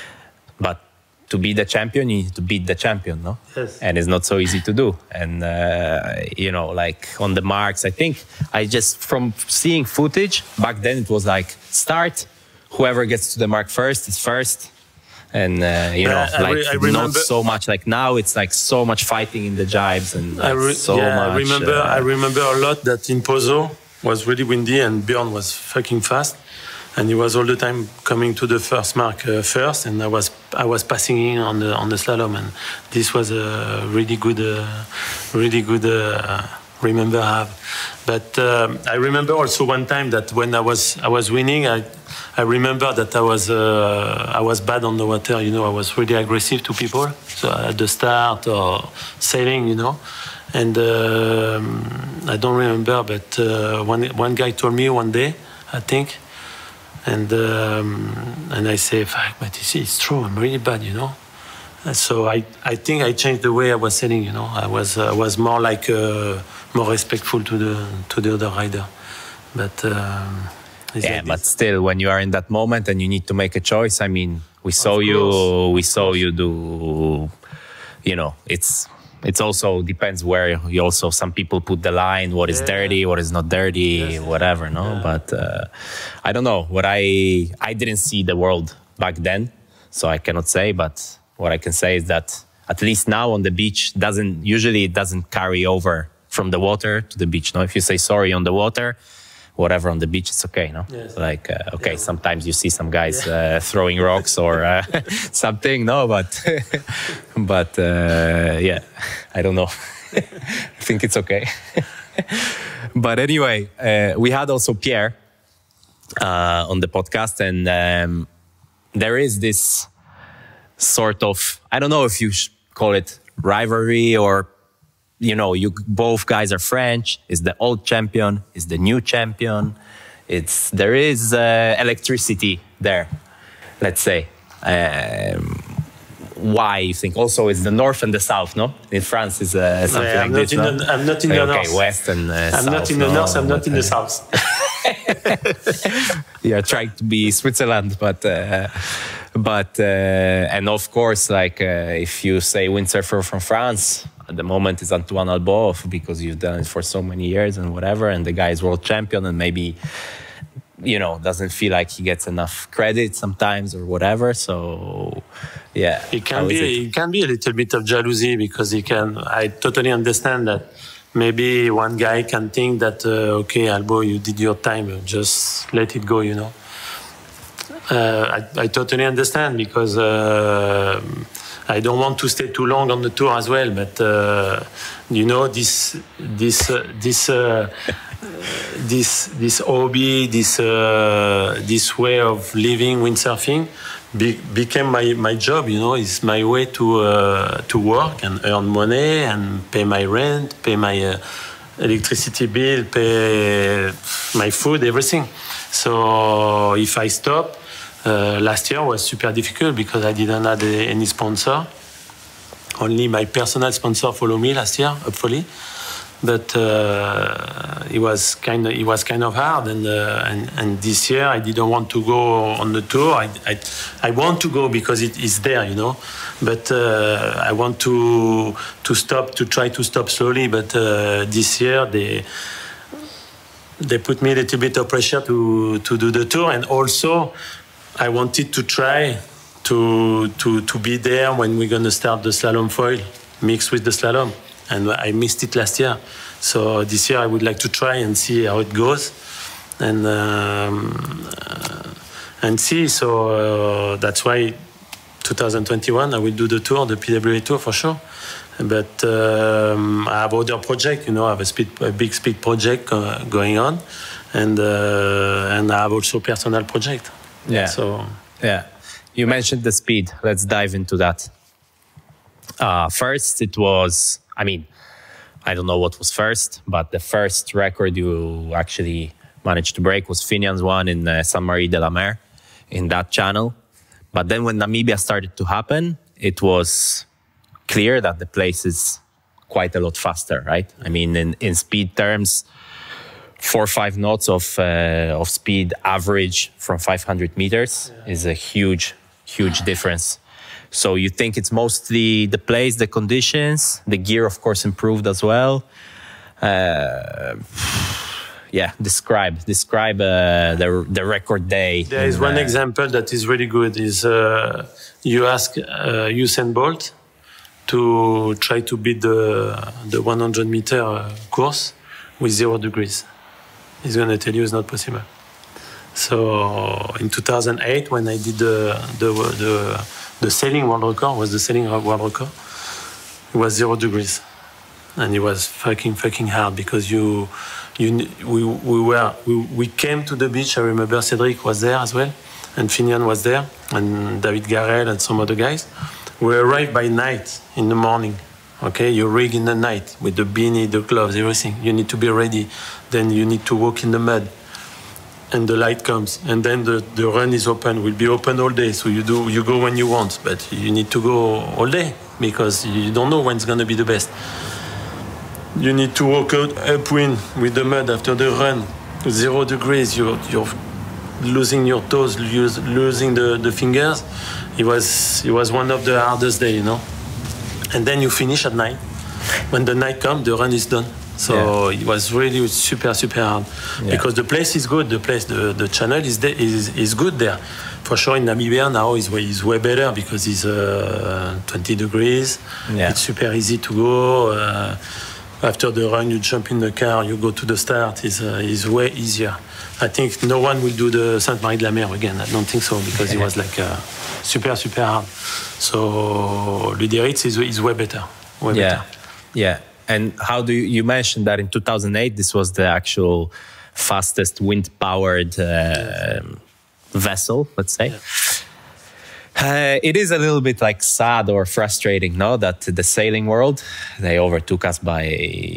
But to be the champion, you need to beat the champion, no? Yes. And it's not so easy to do. And uh, you know, like on the marks, I think I just from seeing footage back then, it was like start. Whoever gets to the mark first is first, and uh, you know, I, I, like I remember, not so much like now. It's like so much fighting in the jibes and like I re- so yeah, much. I remember, uh, I remember a lot that in Pozo was really windy and Bjorn was fucking fast, and he was all the time coming to the first mark uh, first, and I was I was passing in on the on the slalom, and this was a really good, uh, really good. Uh, remember have, but um, I remember also one time that when I was I was winning, I I remember that I was uh, I was bad on the water. You know, I was really aggressive to people. So at the start or sailing, you know, and um, I don't remember, but uh, one one guy told me one day, I think, and um, and I say, fuck, but it's, it's true. I'm really bad, you know. So I, I think I changed the way I was sailing. You know, I was I was more like uh, more respectful to the to the other rider. But um, yeah, like but this. still, when you are in that moment and you need to make a choice, I mean, we saw you, we saw you do. You know, it's it's also depends where you also some people put the line. What is yeah. dirty? What is not dirty? Yes. Whatever, no. Yeah. But uh, I don't know. What I I didn't see the world back then, so I cannot say, but. What I can say is that at least now on the beach doesn't usually it doesn't carry over from the water to the beach. No, if you say sorry on the water, whatever on the beach, it's okay. No, yes. like uh, okay, yeah. sometimes you see some guys yeah. uh, throwing rocks or uh, something. No, but but uh, yeah, I don't know. I think it's okay. But anyway, uh, we had also Pierre uh, on the podcast, and um, there is this. Sort of, I don't know if you should call it rivalry or, you know, you both guys are French. Is the old champion? Is the new champion? It's there is uh, electricity there. Let's say. Um, why you think? Also, it's the north and the south, no? In France, is uh, something yeah, like I'm this. Not no? in the, I'm not in the okay, north. Okay, west and uh, I'm south. not in the no? north. I'm not but, in the uh, south. You're trying to be Switzerland, but. Uh, But, uh, and of course, like, uh, if you say windsurfer from France, at the moment it's Antoine Albof because you've done it for so many years and whatever, and the guy is world champion and maybe, you know, doesn't feel like he gets enough credit sometimes or whatever. So, yeah. It can be, it? it can be a little bit of jealousy because he can, I totally understand that maybe one guy can think that, uh, okay, Albo, you did your time, just let it go, you know. Uh, I, I totally understand because uh, I don't want to stay too long on the tour as well. But uh, you know, this this uh, this uh, this this hobby, this uh, this way of living windsurfing be, became my, my job. You know, it's my way to uh, to work and earn money and pay my rent, pay my uh, electricity bill, pay my food, everything. So if I stop, uh, last year was super difficult because I didn't have any sponsor. Only my personal sponsor followed me last year, hopefully. But uh, it was kind of it was kind of hard, and, uh, and and this year I didn't want to go on the tour. I I, I want to go because it is there, you know. But uh, I want to to stop to try to stop slowly. But uh, this year they they put me a little bit of pressure to to do the tour, and also I wanted to try to to to be there when we're gonna start the slalom foil mixed with the slalom. And I missed it last year. So this year I would like to try and see how it goes. And um, uh, and see. So uh, that's why twenty twenty-one I will do the tour, the P W A tour for sure. But um, I have other projects, you know, I have a, speed, a big speed project uh, going on. And, uh, and I have also personal project. Yeah. So, yeah. You mentioned the speed. Let's dive into that. Uh, first, it was... I mean, I don't know what was first, but the first record you actually managed to break was Finian's one in uh, Saint-Marie de la Mer, in that channel. But then when Namibia started to happen, it was clear that the place is quite a lot faster, right? I mean, in, in speed terms, four or five knots of, uh, of speed average from five hundred meters yeah. is a huge, huge difference. So you think it's mostly the place, the conditions, the gear, of course, improved as well. Uh, yeah, describe describe uh, the the record day. There is in, one uh, example that is really good. Is uh, you ask uh, Usain Bolt to try to beat the the one hundred meter course with zero degrees. He's going to tell you it's not possible. So in two thousand eight, when I did the the the The sailing world record was the sailing world record. It was zero degrees, and it was fucking fucking hard because you, you, we, we were we, we came to the beach. I remember Cedric was there as well, and Finian was there, and David Garrel and some other guys. We arrived by night in the morning. Okay, you rig in the night with the beanie, the gloves, everything. You need to be ready. Then you need to walk in the mud. And the light comes, and then the, the run is open. Will be open all day, so you do you go when you want, but you need to go all day because you don't know when it's going to be the best. You need to walk out upwind with the mud after the run, zero degrees. You're you're losing your toes, lose, losing the, the fingers. It was it was one of the hardest days, you know. And then you finish at night. When the night comes, the run is done. So yeah. It was really super, super hard yeah. because the place is good. The place, the, the channel is, there, is is good there. For sure in Namibia now is way, is way better because it's uh, twenty degrees. Yeah. It's super easy to go. Uh, after the run, you jump in the car, you go to the start. It's, uh, it's way easier. I think no one will do the Saint-Marie de la Mer again. I don't think so because it was like uh, super, super hard. So Luderitz is, is way better. Way yeah. better. Yeah. And how do you, you mentioned that in two thousand eight, this was the actual fastest wind-powered uh, vessel, let's say. Yeah. Uh, it is a little bit like sad or frustrating, no? That the sailing world, they overtook us by,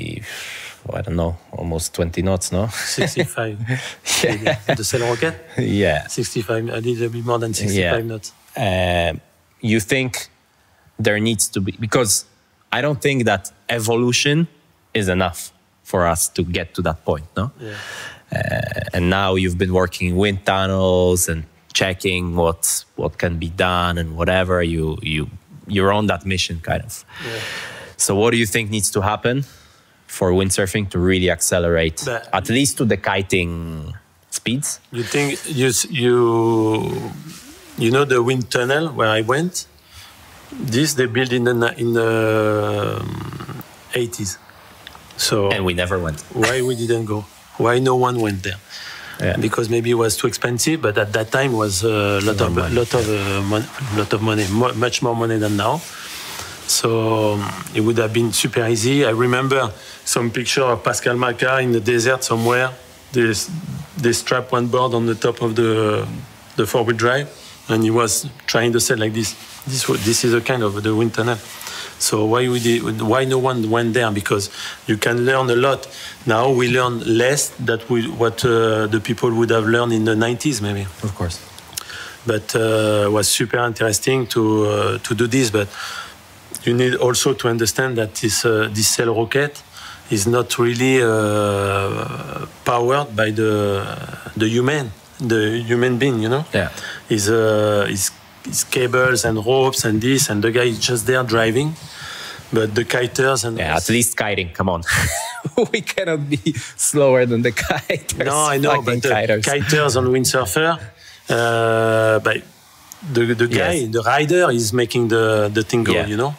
I don't know, almost twenty knots, no? sixty-five. Yeah. The sail rocket? Yeah. sixty-five, a little bit more than sixty-five yeah. knots. Uh, you think there needs to be, because I don't think that evolution is enough for us to get to that point, no? Yeah. Uh, and now you've been working in wind tunnels and checking what what can be done and whatever. You you you're on that mission, kind of. Yeah. So, what do you think needs to happen for windsurfing to really accelerate, but at least to the kiting speeds? You think you you you know the wind tunnel where I went? This they built in the in the um, eighties. So and we never went. Why we didn't go? Why no one went there? Yeah. Because maybe it was too expensive, but at that time was a lot of money. lot of uh, mon lot of money, Mo much more money than now. So um, it would have been super easy. I remember some picture of Pascal Maca in the desert somewhere. They, they strapped one board on the top of the the four-wheel drive, and he was trying to say like this. This this is a kind of the wind tunnel. So why we did, why no one went there? Because you can learn a lot. Now we learn less than we, what uh, the people would have learned in the nineties, maybe. Of course. But uh, it was super interesting to uh, to do this. But you need also to understand that this uh, this cell rocket is not really uh, powered by the the human, the human being. You know. Yeah. Is uh, is It's cables and ropes and this, and the guy is just there driving. But the kiters and yeah, at least kiting. Come on, we cannot be slower than the kiters. No, I know, but the kiters, kiters on windsurfer, uh, but the the guy, yes. the rider, is making the the thing go. Yeah. You know,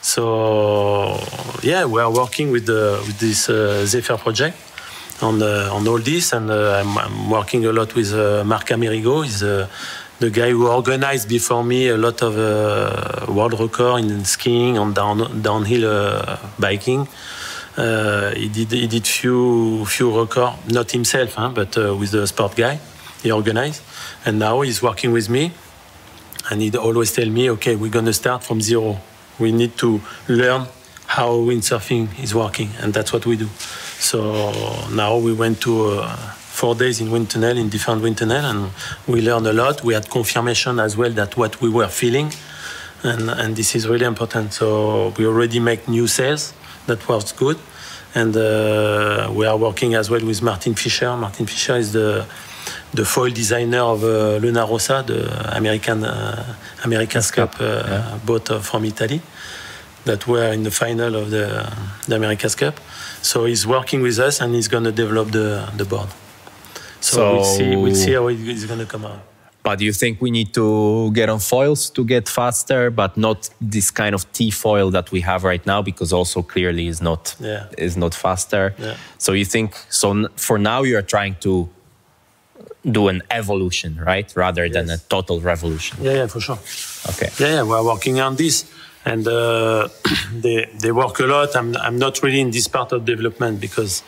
so yeah, we are working with the with this uh, Zephyr project on the, on all this, and uh, I'm, I'm working a lot with uh, Marc Amerigo. He's uh, the guy who organized before me a lot of uh, world record in skiing and down, downhill uh, biking. Uh, he did he did few few record, not himself, huh, but uh, with the sport guy. He organized, and now he's working with me. And he'd always tell me, "Okay, we're gonna start from zero. We need to learn how windsurfing is working," and that's what we do. So now we went to. Uh, Four days in wind tunnel, in different wind tunnel, and we learned a lot. We had confirmation as well that what we were feeling, and, and this is really important. So we already make new sales, that was good, and uh, we are working as well with Martin Fischer. Martin Fischer is the the foil designer of uh, Luna Rossa, the American uh, America's Cup uh, yeah. boat from Italy, that were in the final of the, the America's Cup. So he's working with us, and he's going to develop the the board. So, so we'll see, we'll see how it's going to come out. But do you think we need to get on foils to get faster, but not this kind of T-foil that we have right now, because also clearly is not yeah. is not faster. Yeah. So you think, so for now you are trying to do an evolution, right? Rather yes. than a total revolution. Yeah, yeah, for sure. Okay. Yeah, yeah, we're working on this. And uh, they, they work a lot. I'm, I'm not really in this part of development because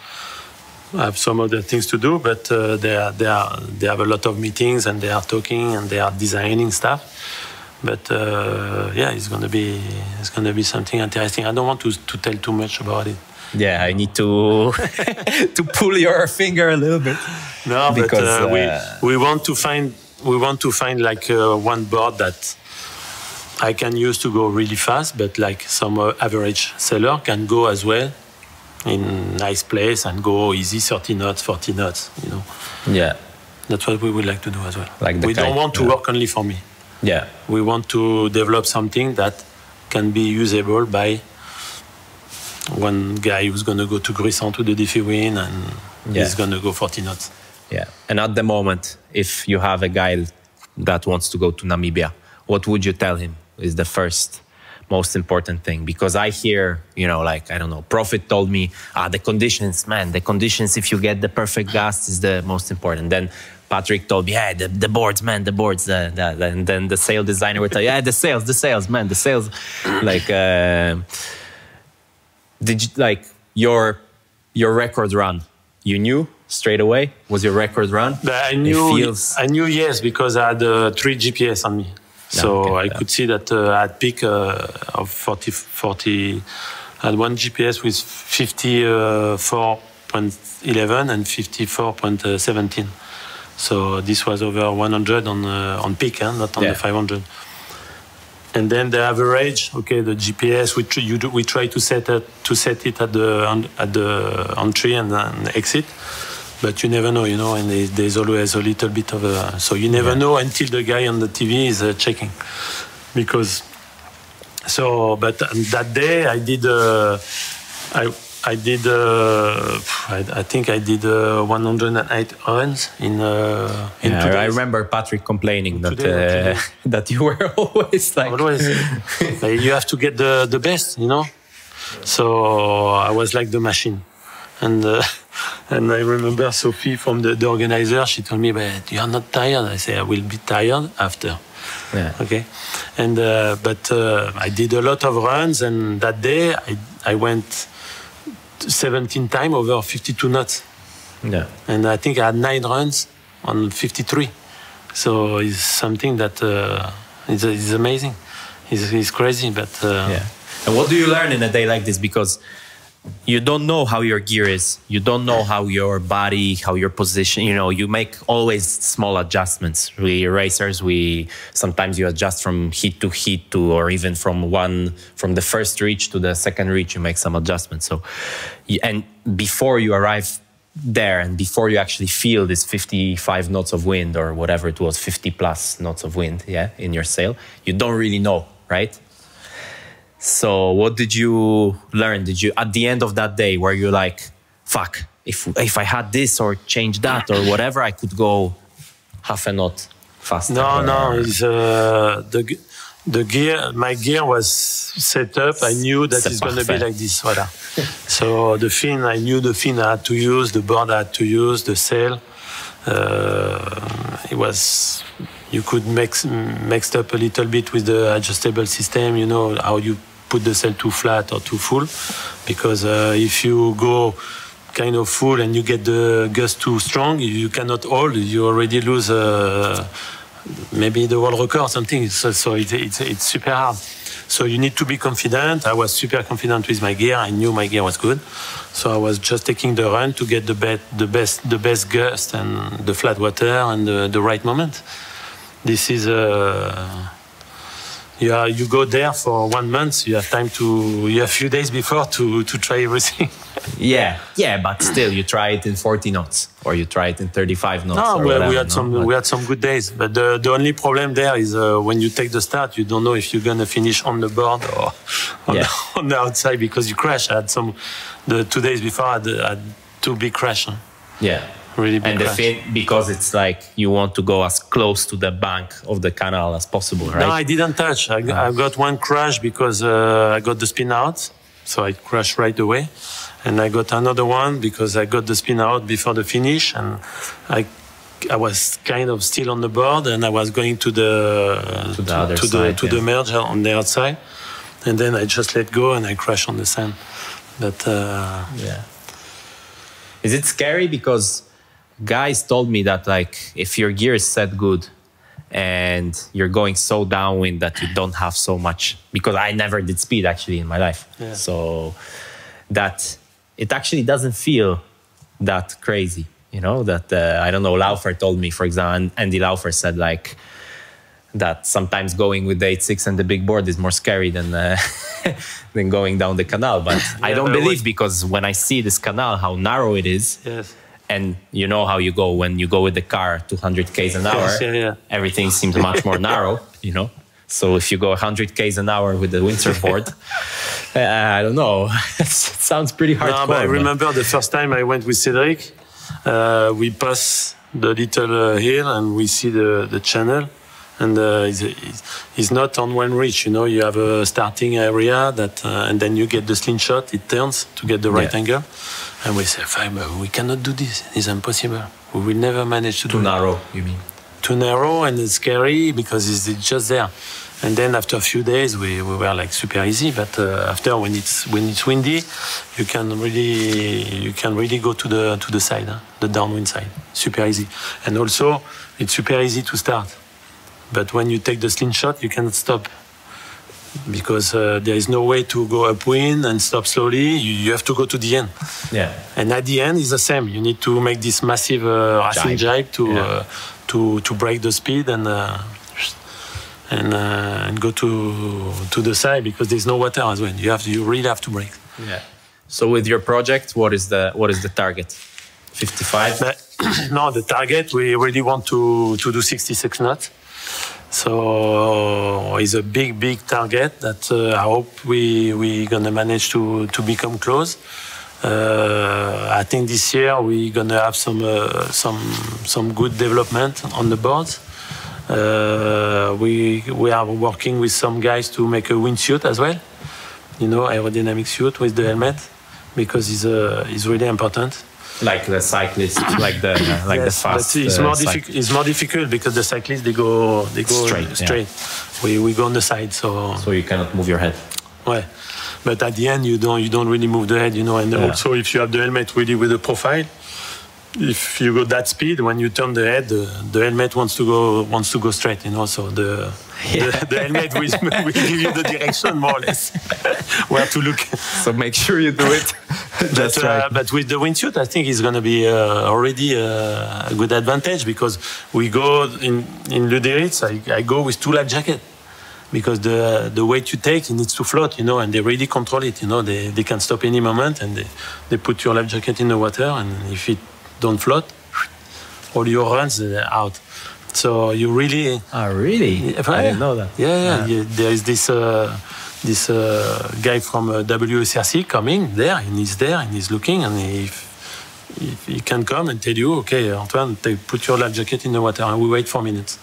I have some other things to do, but uh, they are, they are, they have a lot of meetings and they are talking and they are designing stuff. But uh, yeah, it's gonna be it's gonna be something interesting. I don't want to to tell too much about it. Yeah, I need to to pull your finger a little bit. No, because but, uh, uh, we we want to find we want to find like uh, one board that I can use to go really fast, but like some uh, average sailor can go as well. In nice place and go easy, thirty knots, forty knots, you know. Yeah. That's what we would like to do as well. Like the we kite, don't want to yeah. work only for me. Yeah. We want to develop something that can be usable by one guy who's going to go to Gruissan to the Diffie Wind and yeah. he's going to go forty knots. Yeah. And at the moment, if you have a guy that wants to go to Namibia, what would you tell him is the first most important thing? Because I hear, you know, like, I don't know, Profit told me, ah, the conditions, man, the conditions, if you get the perfect gust is the most important. Then Patrick told me, yeah, the, the boards, man, the boards. The, the, and then the sail designer would tell you, yeah, the sails, the sails, man, the sails. Like, uh, did you, like, your, your record run, you knew straight away? Was your record run? I knew, feels... I knew, yes, because I had uh, three G P S on me. So okay, I yeah. could see that uh, at peak uh, of forty, forty, I had one G P S with fifty-four point eleven and fifty-four point seventeen. So this was over one hundred on uh, on peak, eh? Not on yeah. the five hundred. And then the average, okay, the G P S we tr you do, we try to set it to set it at the at the entry and, and exit. But you never know, you know, and there's always a little bit of a... So you never yeah. know until the guy on the T V is uh, checking. Because... So, but that day I did... Uh, I I did... Uh, I, I think I did uh, one hundred eight runs in... Uh, in yeah, I remember Patrick complaining that uh, that you were always like... Always. You have to get the, the best, you know? So I was like the machine. And... Uh, And I remember Sophie from the, the organizer, she told me, but you are not tired. I say, I will be tired after. Yeah. Okay, and uh, but uh, I did a lot of runs, and that day I I went seventeen times over fifty-two knots. Yeah. And I think I had nine runs on fifty-three. So it's something that uh, is, is amazing. It's, it's crazy, but uh, yeah. And what do you learn in a day like this? Because you don't know how your gear is. You don't know how your body, how your position, you know, you make always small adjustments. We racers, we sometimes you adjust from heat to heat to, or even from one, from the first reach to the second reach, you make some adjustments. So, and before you arrive there and before you actually feel this fifty-five knots of wind or whatever it was, fifty plus knots of wind, yeah, in your sail, you don't really know, right? So what did you learn? Did you, at the end of that day, were you like, fuck, if, if I had this or change that or whatever, I could go half a knot faster? No, or... no, it's, uh, the, the gear, my gear was set up. I knew that it's going to be like this. Voilà. So the fin, I knew the fin I had to use, the board I had to use, the sail. Uh, it was... You could mix mixed up a little bit with the adjustable system, you know, how you put the sail too flat or too full. Because uh, if you go kind of full and you get the gust too strong, you cannot hold, you already lose uh, maybe the world record or something. So, so it, it's, it's super hard. So you need to be confident. I was super confident with my gear. I knew my gear was good. So I was just taking the run to get the, be the, best, the best gust and the flat water and the, the right moment. This is uh, you are, you go there for one month. You have time to you have a few days before to to try everything. Yeah, yeah, but still, you try it in forty knots or you try it in thirty-five knots. No, or we, whatever, we had no? some but... we had some good days. But the the only problem there is uh, when you take the start, you don't know if you're gonna finish on the board or on, yeah. the, on the outside because you crash. I had some the two days before I had, I had two big crashes. Yeah. Really big and the crash. fin, because it's like you want to go as close to the bank of the canal as possible, right? No, I didn't touch. I, I got one crash because uh, I got the spin out, so I crashed right away. And I got another one because I got the spin out before the finish, and I I was kind of still on the board, and I was going to the to the to, other to side, the to yeah. the merge on the outside, and then I just let go and I crashed on the sand. But uh, yeah, is it scary? Because guys told me that like if your gear is set good and you're going so downwind that you don't have so much, because I never did speed actually in my life, yeah. so that it actually doesn't feel that crazy, you know, that uh, I don't know, Laufer told me, for example, Andy Laufer said like that sometimes going with the eight six and the big board is more scary than uh, than going down the canal, but yeah, I don't believe, because when I see this canal, how narrow it is, yes. And you know how you go when you go with the car two hundred Ks an hour, yes, yeah, yeah. Everything seems much more narrow, you know. So if you go one hundred Ks an hour with the windsurf board, uh, I don't know, it sounds pretty hardcore. No, but I remember but... the first time I went with Cedric, uh, we pass the little uh, hill and we see the, the channel, and uh, it's, it's not on one reach, you know, you have a starting area that, uh, and then you get the slingshot, it turns to get the right yeah. angle. And we say, we cannot do this. It's impossible. We will never manage to Too do narrow, it. you mean? Too narrow, and it's scary because it's just there. And then after a few days, we, we were like super easy. But uh, after, when it's when it's windy, you can really you can really go to the to the side, huh? The downwind side. Super easy. And also, it's super easy to start. But when you take the slingshot, you cannot stop. Because uh, there is no way to go upwind and stop slowly. You, you have to go to the end. Yeah. And at the end, it's the same. You need to make this massive uh, racing jibe to yeah. uh, to to break the speed and uh, and uh, and go to to the side, because there's no water as well. You have to, you really have to break. Yeah. So with your project, what is the what is the target? fifty-five? No, the target, we really want to to do sixty-six knots. So it's a big, big target that uh, I hope we we gonna manage to to become close. Uh, I think this year we're gonna have some uh, some some good development on the boards. Uh, we we are working with some guys to make a windsuit as well. You know, aerodynamic suit with the helmet, because it's uh, it's really important. like the cyclist, like the uh, like yes, the fast. But it's uh, more cyc- difficult. It's more difficult because the cyclists they go they go Straight, straight. yeah. We we go on the side, so So you cannot move your head. ouais. But at the end, you don't you don't really move the head, you know. And Yeah. also, if you have the helmet really with the profile, if you go that speed, when you turn the head, the, the helmet wants to go wants to go straight, you know. So the Yeah. the, the helmet will, will give you the direction more or less where to look. So make sure you do it. That's but, right. uh, but with the wingsuit, I think it's going to be uh, already uh, a good advantage because we go in in Luderitz. I, I go with two life jackets because the the weight you take it needs to float, you know, and they really control it. You know, they they can stop any moment and they, they put your life jacket in the water, and if it don't float, all your runs they're out. So you really. Oh, really? If I didn't know that. Yeah, yeah. yeah. There is this uh, this uh, guy from uh, W S R C coming there, and he's there, and he's looking, and he, if he can come and tell you, okay, Antoine, take, put your life jacket in the water, and we wait four minutes.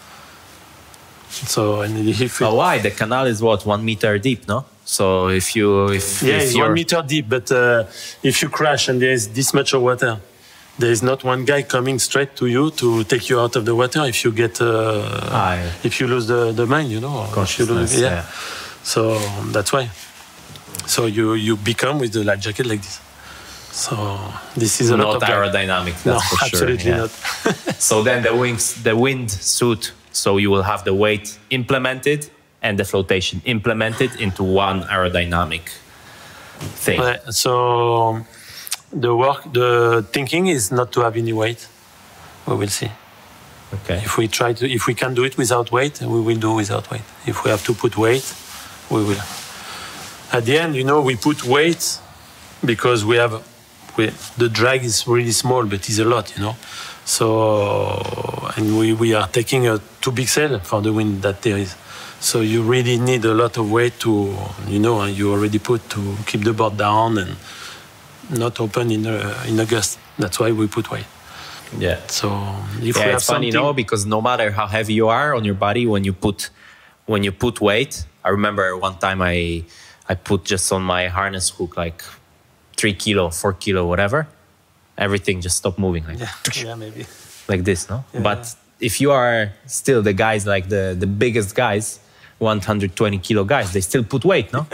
So, and if Oh, why? The canal is what, one meter deep, no? So if you if yeah, if it's you're one meter deep, but uh, if you crash and there is this much of water, there is not one guy coming straight to you to take you out of the water if you get uh, Ah, yeah. if you lose the, the mind, you know. or if you lose, Consciousness, yeah. So that's why. So you you become with the life jacket like this. So this is a lot not of guy- aerodynamic, that's No, for sure. absolutely yeah. not. So then the wings, the wind suit. So you will have the weight implemented and the flotation implemented into one aerodynamic thing. Ouais, so the work, the thinking is not to have any weight. We will see. Okay. If we try to, if we can do it without weight, we will do without weight. If we have to put weight, we will. At the end, you know, we put weight because we have, we, the drag is really small, but it's a lot, you know. So, and we, we are taking a too big sail for the wind that there is. So you really need a lot of weight to, you know, and you already put to keep the board down and not open in a, in a gust. That's why we put weight. Yeah. So if we Yeah, have it's funny, something, no, because no matter how heavy you are on your body, when you put when you put weight, I remember one time I I put just on my harness hook like three kilo, four kilo, whatever. Everything just stopped moving, like yeah, yeah, maybe. like this, no? Yeah, but yeah. if you are still the guys, like the the biggest guys, one hundred twenty kilo guys, they still put weight, no?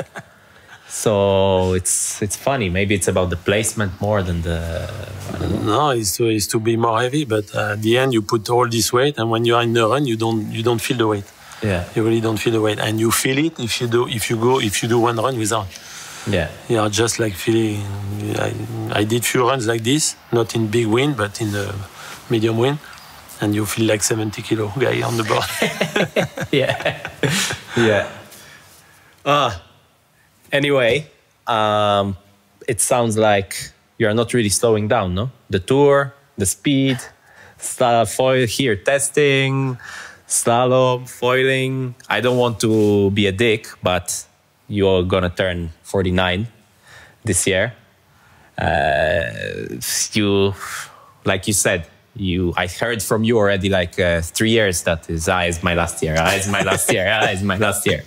So it's it's funny. Maybe it's about the placement more than the. I don't know. No, it's to, it's to be more heavy, but uh, at the end you put all this weight, and when you are in the run, you don't you don't feel the weight. Yeah. You really don't feel the weight, and you feel it if you do if you go if you do one run without. Yeah. You are just like feeling. I, I did few runs like this, not in big wind, but in the medium wind, and you feel like seventy kilo guy on the board. Yeah. Yeah. Uh, anyway, um, it sounds like you're not really slowing down, no? The tour, the speed, sta- foil here, testing, slalom, foiling. I don't want to be a dick, but you're gonna turn forty-nine this year. Uh, you, like you said, you. I heard from you already like uh, three years that is ah, is my last year. Ah, is my last year. Ah, is my last year.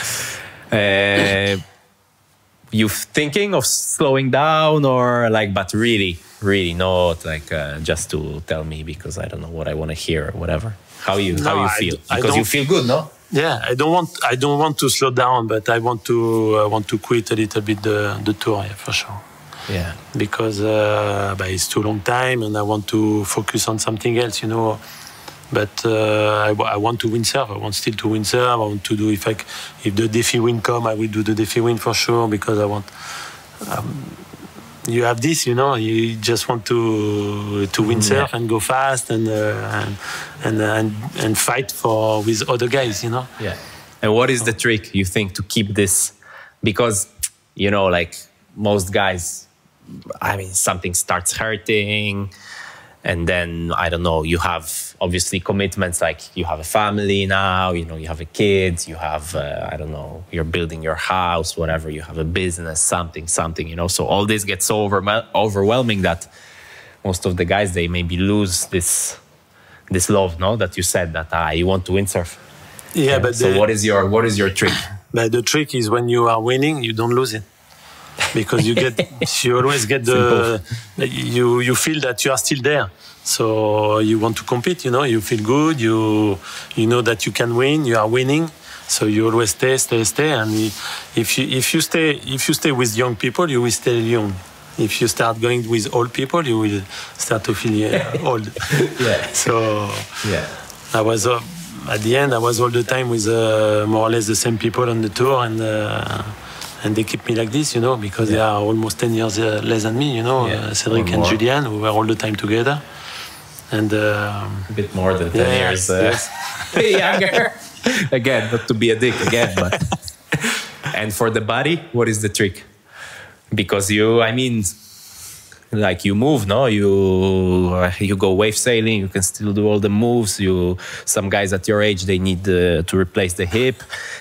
Uh, you thinking of slowing down or like, but really, really not like uh, just to tell me because I don't know what I want to hear or whatever. How you how No, you I feel? d- I Because you don't- feel good, no? Yeah, I don't want I don't want to slow down, but I want to I want to quit a little bit the the tour, yeah, for sure. Yeah. Because uh, but it's too long time, and I want to focus on something else, you know. But uh, I, wa- I want to windsurf. I want still to windsurf. I want to do if I c- if the Defi wind come, I will do the Defi wind for sure because I want. Um, you have this, you know. You just want to to windsurf and go fast and uh, and, and and and fight for with other guys, you know. Yeah. And what is the trick you think to keep this? Because, you know, like most guys, I mean, something starts hurting and then, I don't know, you have obviously commitments like you have a family now, you know, you have a kid, you have, uh, I don't know, you're building your house, whatever, you have a business, something, something, you know. So all this gets so over- overwhelming that most of the guys, they maybe lose this this love, no? That you said that ah, you want to windsurf. Yeah, but so the, what is your what is your trick? but the trick is when you are winning, you don't lose it. because you get you always get the you you feel that you are still there. So you want to compete, you know, you feel good, you you know that you can win, you are winning. So you always stay, stay, stay, and if you if you stay if you stay with young people, you will stay young. If you start going with old people, you will start to feel uh, old. Yeah. So yeah, I was uh, at the end. I was all the time with uh, more or less the same people on the tour, and uh, and they keep me like this, you know, because yeah. they are almost ten years uh, less than me, you know. Yeah. Uh, Cedric and Julian, we were all the time together, and uh, a bit more than ten yes, years uh, yes. younger. Again, not to be a dick again, but and for the body, what is the trick? Because you, I mean, like you move, no? You uh, you go wave sailing. You can still do all the moves. You some guys at your age they need uh, to replace the hip.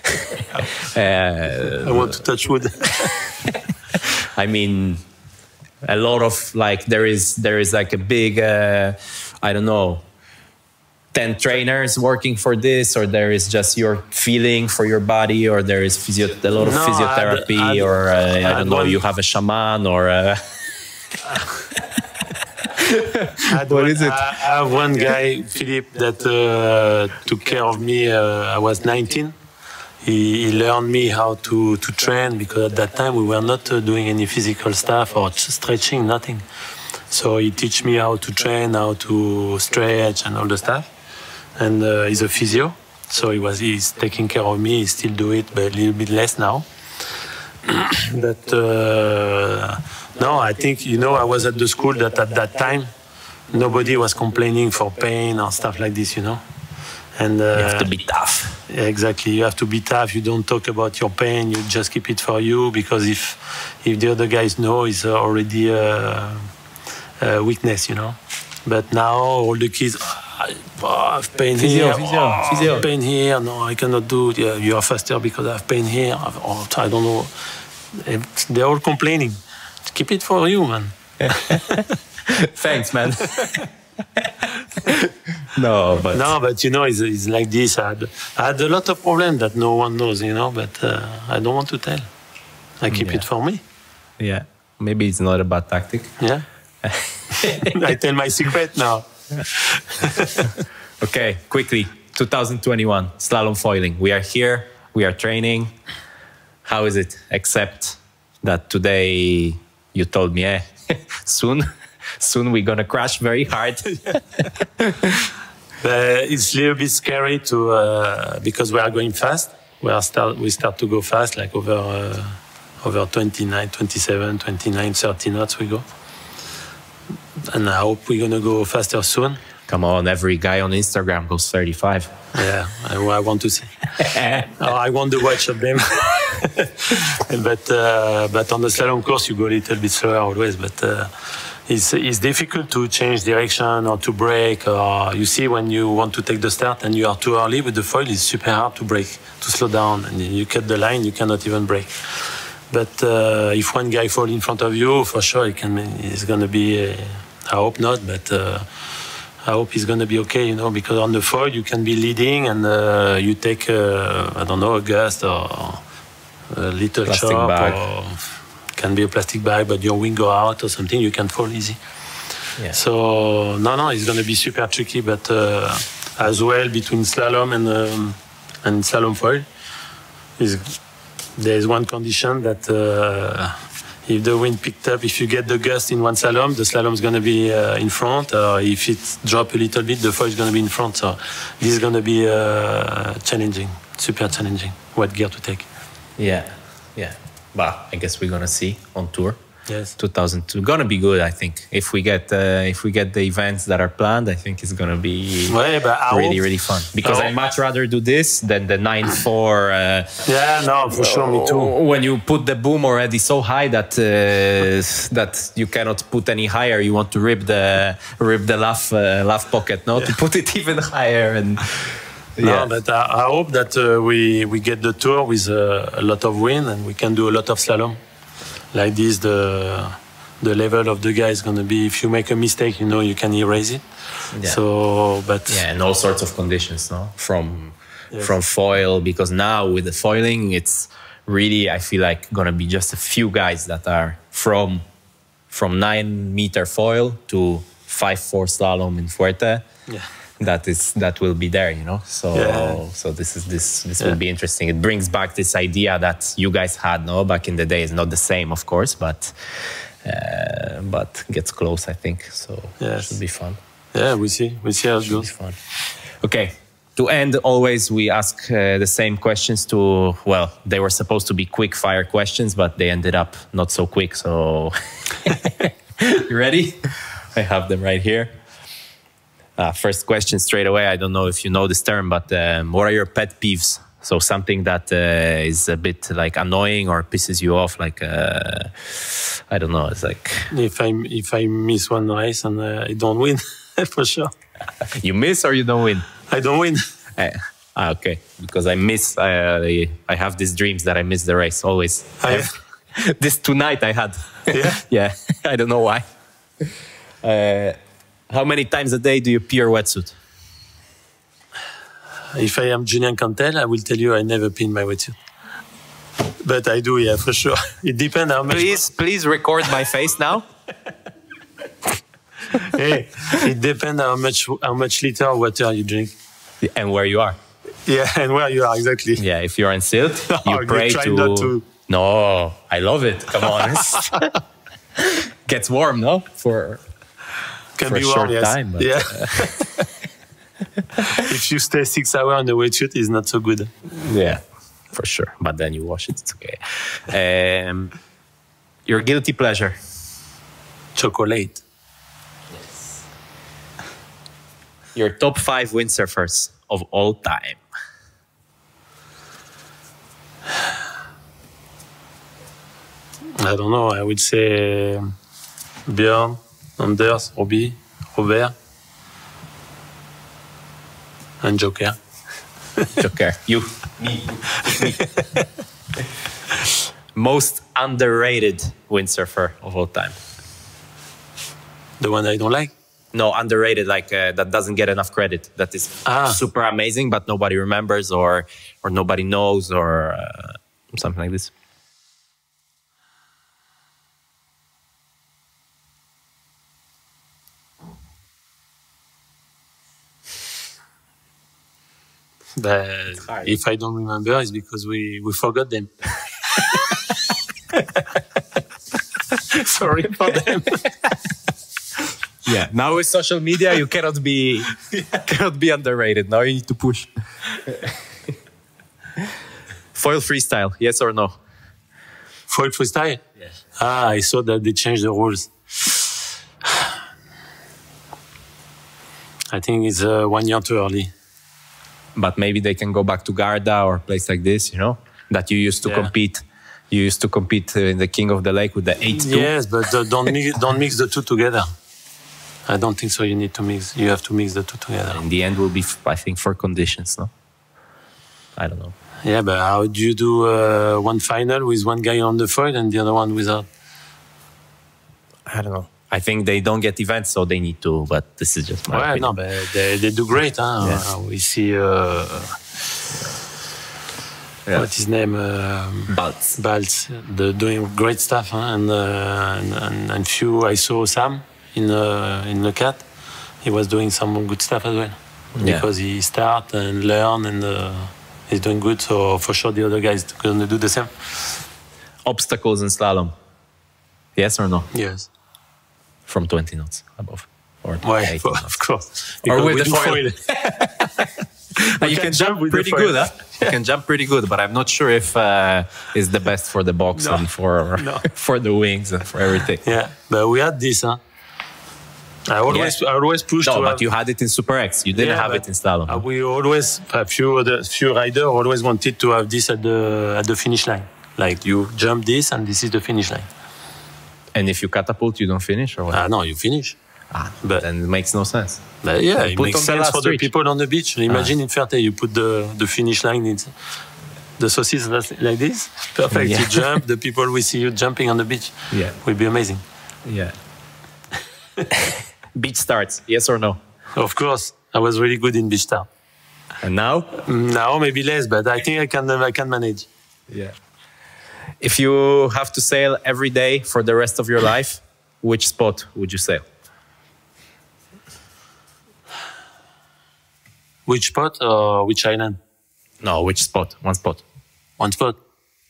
uh, I want to touch wood. I mean, a lot of like there is there is like a big uh, I don't know. ten trainers working for this, or there is just your feeling for your body, or there is physio a lot of no, physiotherapy, I'd, I'd, or uh, I don't know, one, you have a shaman, or uh... what one, is it? I, I have one guy, Philippe, that uh, took care of me. Uh, I was nineteen. He, he learned me how to, to train, because at that time we were not uh, doing any physical stuff or stretching, nothing. So he teach me how to train, how to stretch and all the stuff. And uh, he's a physio, so he was he's taking care of me. He still do it, but a little bit less now. But uh, no, I think, you know, I was at the school that at that time nobody was complaining for pain or stuff like this, you know. And uh, you have to be tough. Exactly, you have to be tough. You don't talk about your pain. You just keep it for you, because if if the other guys know, it's already a, a weakness, you know. But now all the kids. Oh, I have pain physio, here. Physio, oh, physio. Pain here. No, I cannot do it. Yeah, you are faster because I have pain here. Oh, I don't know. They're all complaining. Keep it for you, man. Thanks, man. no, but no, but you know, it's, it's like this. I had, I had a lot of problems that no one knows, you know. But uh, I don't want to tell. I keep yeah. it for me. Yeah, maybe it's not a bad tactic. Yeah. I tell my secret now. Okay, quickly, two thousand twenty-one, slalom foiling. We are here, we are training. How is it? Except that today you told me, eh, soon, soon we're gonna crash very hard. Uh, it's a little bit scary to uh, because we are going fast. We are start we start to go fast, like over uh, over twenty-nine, twenty-seven, twenty-nine, thirty knots we go. And I hope we're gonna go faster soon. Come on, every guy on Instagram goes thirty-five. Yeah, I, I want to see. oh, I want the watch of them. but uh, but on the slalom course, you go a little bit slower always. But uh, it's it's difficult to change direction or to brake. Or you see, when you want to take the start and you are too early with the foil, it's super hard to brake, to slow down, and you cut the line, you cannot even brake. But uh, if one guy falls in front of you, for sure, it can. It's gonna be. Uh, I hope not, but. Uh, I hope he's going to be okay, you know, because on the foil you can be leading and uh, you take, uh, I don't know, a gust or a little plastic chop, bag. or can be a plastic bag, but your wing go out or something, you can fall easy. Yeah. So, no, no, it's going to be super tricky, but uh, as well between slalom and, um, and slalom foil, is, there's one condition that uh, if the wind picked up, if you get the gust in one slalom, the slalom is going to be uh, in front. Or if it drop a little bit, the foil is going to be in front. So this is going to be uh, challenging, super challenging, what gear to take. Yeah, yeah. But I guess we're going to see on tour. Yes. two thousand two, gonna be good, I think. If we get uh, if we get the events that are planned, I think it's gonna be ouais, but really hope, really fun. Because I much rather do this than the nine four. Uh, yeah, no, for sure, me too. When you put the boom already so high that uh, that you cannot put any higher, you want to rip the rip the laugh uh, laugh pocket, no, yeah. to put it even higher and. No, yeah. but I, I hope that uh, we we get the tour with uh, a lot of wind and we can do a lot of slalom. Like this, the the level of the guy is going to be, if you make a mistake, you know, you can erase it. Yeah. So, but yeah, and all sorts of conditions, no, from yes. from foil, because now with the foiling, it's really, I feel like gonna be just a few guys that are from from nine meter foil to five four slalom in Fuerte. Yeah. That is that will be there, you know. So Yeah. so this is this this Yeah. will be interesting. It brings back this idea that you guys had, no, back in the day. It's not the same, of course, but uh, but gets close, I think. So Yes. it should be fun. Yeah, we see. We see how it Should be goes. fun. Okay. To end, always we ask uh, the same questions to, well, they were supposed to be quick fire questions, but they ended up not so quick. So, you ready? I have them right here. Uh, first question straight away. I don't know if you know this term, but um, what are your pet peeves? So something that uh, is a bit like annoying or pisses you off, like, uh, I don't know, it's like... If I if I miss one race and uh, I don't win, for sure. You miss or you don't win? I don't win. Uh, ah, okay, because I miss. Uh, I I have these dreams that I miss the race always. I- this tonight I had. Yeah? Yeah. I don't know why. Uh, how many times a day do you pee your wetsuit? If I am Julien Cantel, I will tell you I never pee in my wetsuit. But I do, yeah, for sure. It depends how much. Please, please record my face now. Hey, it depends how much how much liter of water you drink. And where you are. Yeah, and where you are exactly. Yeah, if you're in Silt, No, you you pray try to... not to. No, I love it. Come on. Gets warm, no? For Can for be a warm, short yes. time, but, yeah. If you stay six hours in the wetsuit, it's not so good. Yeah, for sure. But then you wash it, it's okay. Um, your guilty pleasure? Chocolate. Your top five windsurfers of all time? I don't know. I would say Björn, Anders, Robbie, Robert, and Joker. Joker. You. Me. Me. Most underrated windsurfer of all time? The one I don't like. No, underrated, like uh, that doesn't get enough credit. That is Ah. super amazing, but nobody remembers or or nobody knows or uh, something like this. But hard. if I don't remember, it's because we, we forgot them. Sorry for them. Yeah. Now with social media, you cannot be cannot be underrated. Now you need to push. Foil freestyle, yes or no? Foil freestyle? Yes. Ah, I saw that they changed the rules. I think it's uh, one year too early. But maybe they can go back to Garda or a place like this, you know, that you used to Yeah. compete. You used to compete uh, in the King of the Lake with the eight two. Yes, but uh, don't mix, don't mix the two together. I don't think so. You need to mix. You have to mix the two together. In the end, will be, f- I think, for conditions, no? I don't know. Yeah, but how do you do uh, one final with one guy on the foil and the other one without? I don't know. I think they don't get events, so they need to. But this is just my Well, opinion. no, but they, they do great. Huh? Yeah. Uh, we see uh, Yeah. what's his name, um, But Baltz, the doing great stuff. Huh? And, uh, and and and few I saw Sam in uh, in the cat. He was doing some good stuff as well Yeah. because he start and learn and uh, he's doing good. So for sure the other guys gonna do the same. obstacles in slalom, yes or no? Yes. From twenty knots above, or Well, eighteen of knots. course. Or Because with we the do foil. Uh, you can can jump jump with the pretty foil. good, huh? You can jump pretty good, but I'm not sure if uh, it's the best for the box No. and for No. for the wings and for everything. Yeah, but we had this, huh? I always, I always push No, to but have, you had it in Super X. You didn't Yeah, have but, it in slalom. uh, we always, a few other, few riders always wanted to have this at the at the finish line. Like you jump this and this is the finish line. And if you catapult, you don't finish, or what? Ah, no, you finish. Ah, but- then it makes no sense. But yeah, it Put makes on the sense last for the reach. people on the beach. Imagine in Ferté, you put the, the finish line, it's the saucisse like this. Perfect. Yeah. You jump, the people will see you jumping on the beach. Yeah. Will be amazing. Yeah. Beach starts, yes or no? Of course, I was really good in beach start. And now? Now maybe less, but I think I can I can manage. Yeah. If you have to sail every day for the rest of your life, which spot would you sail? Which spot or which island? No, which spot? One spot. One spot.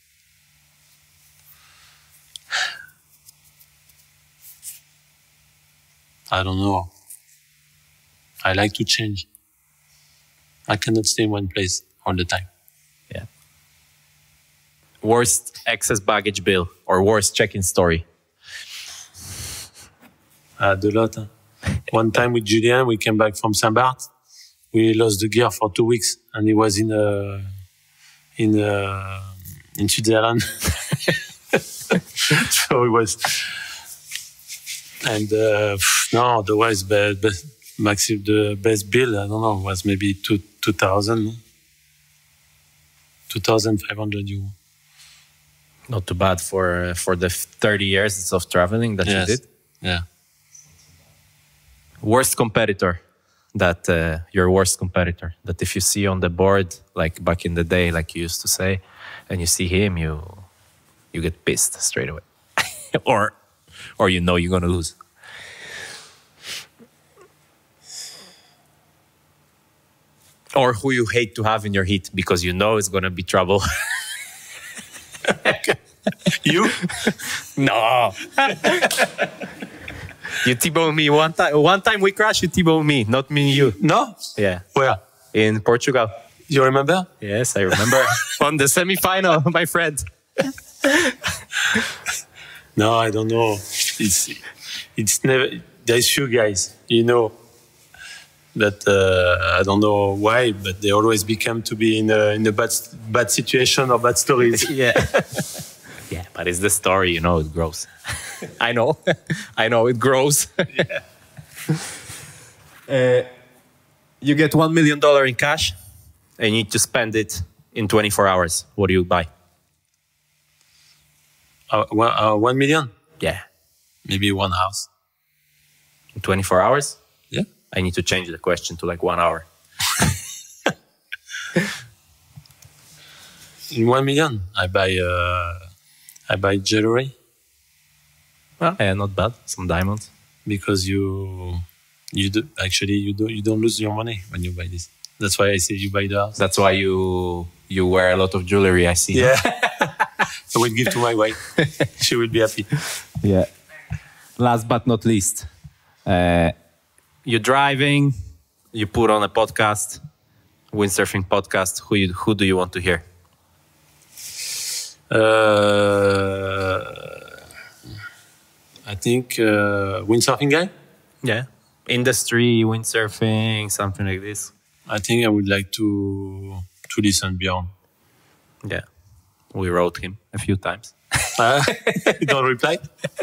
I don't know. I like to change. I cannot stay in one place all the time. Yeah. Worst excess baggage bill or worst check-in story? I had a lot. Huh? One time with Julien, we came back from Saint-Barth. We lost the gear for two weeks, and he was in a, in a, in Switzerland. So it was, and uh, no, otherwise, best, best, maximum the best bill, I don't know, was maybe two two thousand, two thousand five hundred euro. Not too bad for for the thirty years of traveling that Yes. you did. Yeah. Worst competitor, that uh, your worst competitor, that if you see on the board, like back in the day, like you used to say, and you see him, you you get pissed straight away, or or you know you're gonna lose. Or who you hate to have in your heat because you know it's gonna be trouble. You? No. You T-bone me one time. One time we crashed, you T-bone me, not me, you. No? Yeah. Where? In Portugal. You remember? Yes, I remember. On the semi-final, my friend. No, I don't know. It's it's never. There's few guys, you know, that uh, I don't know why, but they always become to be in a in a bad bad situation or bad stories. Yeah. Yeah, but it's the story, you know, it grows. I know. I know, it grows. Yeah. uh, you get one million dollars in cash and you need to spend it in twenty-four hours. What do you buy? Uh, one, uh, one million? Yeah. Maybe one house. In twenty-four hours? Yeah. I need to change the question to like one hour. In one million, I buy uh, I buy jewelry. Well, yeah, not bad. Some diamonds. Because you you do actually you don't you don't lose your money when you buy this. That's why I say you buy the house. That's why you you wear a lot of jewelry, I see. Yeah. I will give to my wife. She will be happy. Yeah. Last but not least, uh, you're driving, you put on a podcast, windsurfing podcast. Who you, who do you want to hear? Uh, I think uh, windsurfing guy. Yeah. Industry, windsurfing, something like this. I think I would like to to listen Bjorn. Yeah. We wrote him a few times. Uh, you don't reply?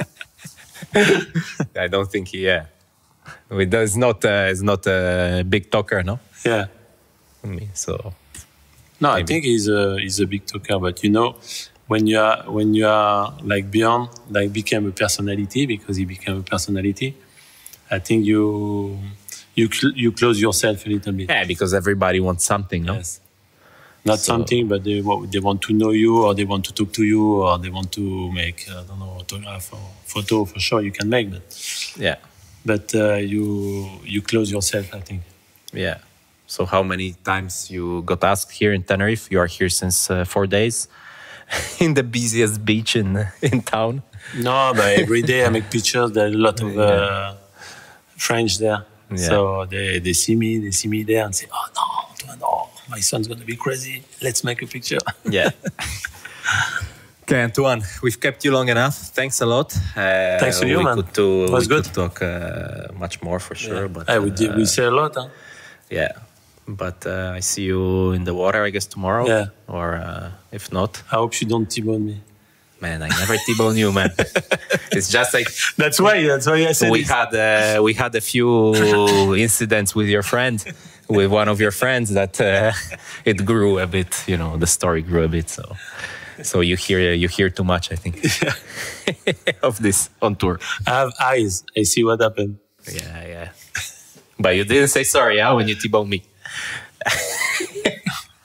I don't think he, yeah. We, it's not, uh, it's not a big talker, no? Yeah. I mean, so. No, Maybe. I think he's a he's a big talker, but you know, when you are when you are like Bjorn, like became a personality because he became a personality. I think you you cl- you close yourself a little bit. Yeah, because everybody wants something, no? Yes. Not So- something, but they wa- they want to know you, or they want to talk to you, or they want to make I don't know autograph or photo. For sure, you can make, but Yeah. but uh, you you close yourself. I think. Yeah. So how many times you got asked here in Tenerife? You are here since uh, four days in the busiest beach in in town. No, but every day I make pictures. There are a lot of uh, French there, Yeah. so they they see me, they see me there, and say, "Oh no, Antoine, no, my son's gonna be crazy. Let's make a picture." Yeah. Okay, Antoine, we've kept you long enough. Thanks a lot. Uh, Thanks to you, we man. Could to, It was we good. could talk uh, much more for sure, but Hey, we did, we uh, say a lot, huh? yeah. But uh, I see you in the water, I guess, tomorrow. Yeah. Or uh, if not, I hope you don't T-bone me. man, I never T-bone you, man. It's just like That's why. That's why I said we it. had uh, we had a few incidents with your friend, with one of your friends that uh, it grew a bit. You know, the story grew a bit. So, so you hear you hear too much, I think, of this on tour. I have eyes. I see what happened. Yeah, yeah. But you didn't say sorry, huh, when you T-bone me.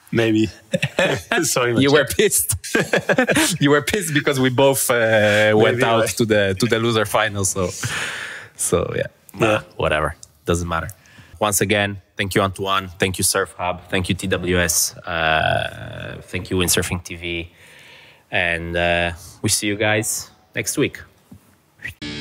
Maybe. Sorry, You Maciek. were pissed. You were pissed because we both uh, went Maybe, out right. to the to the loser final. So, so yeah, Yeah. whatever, doesn't matter. Once again, thank you, Antoine. Thank you, Surf Hub. Thank you, T W S. Uh, thank you, Windsurfing T V. And uh, we see you guys next week.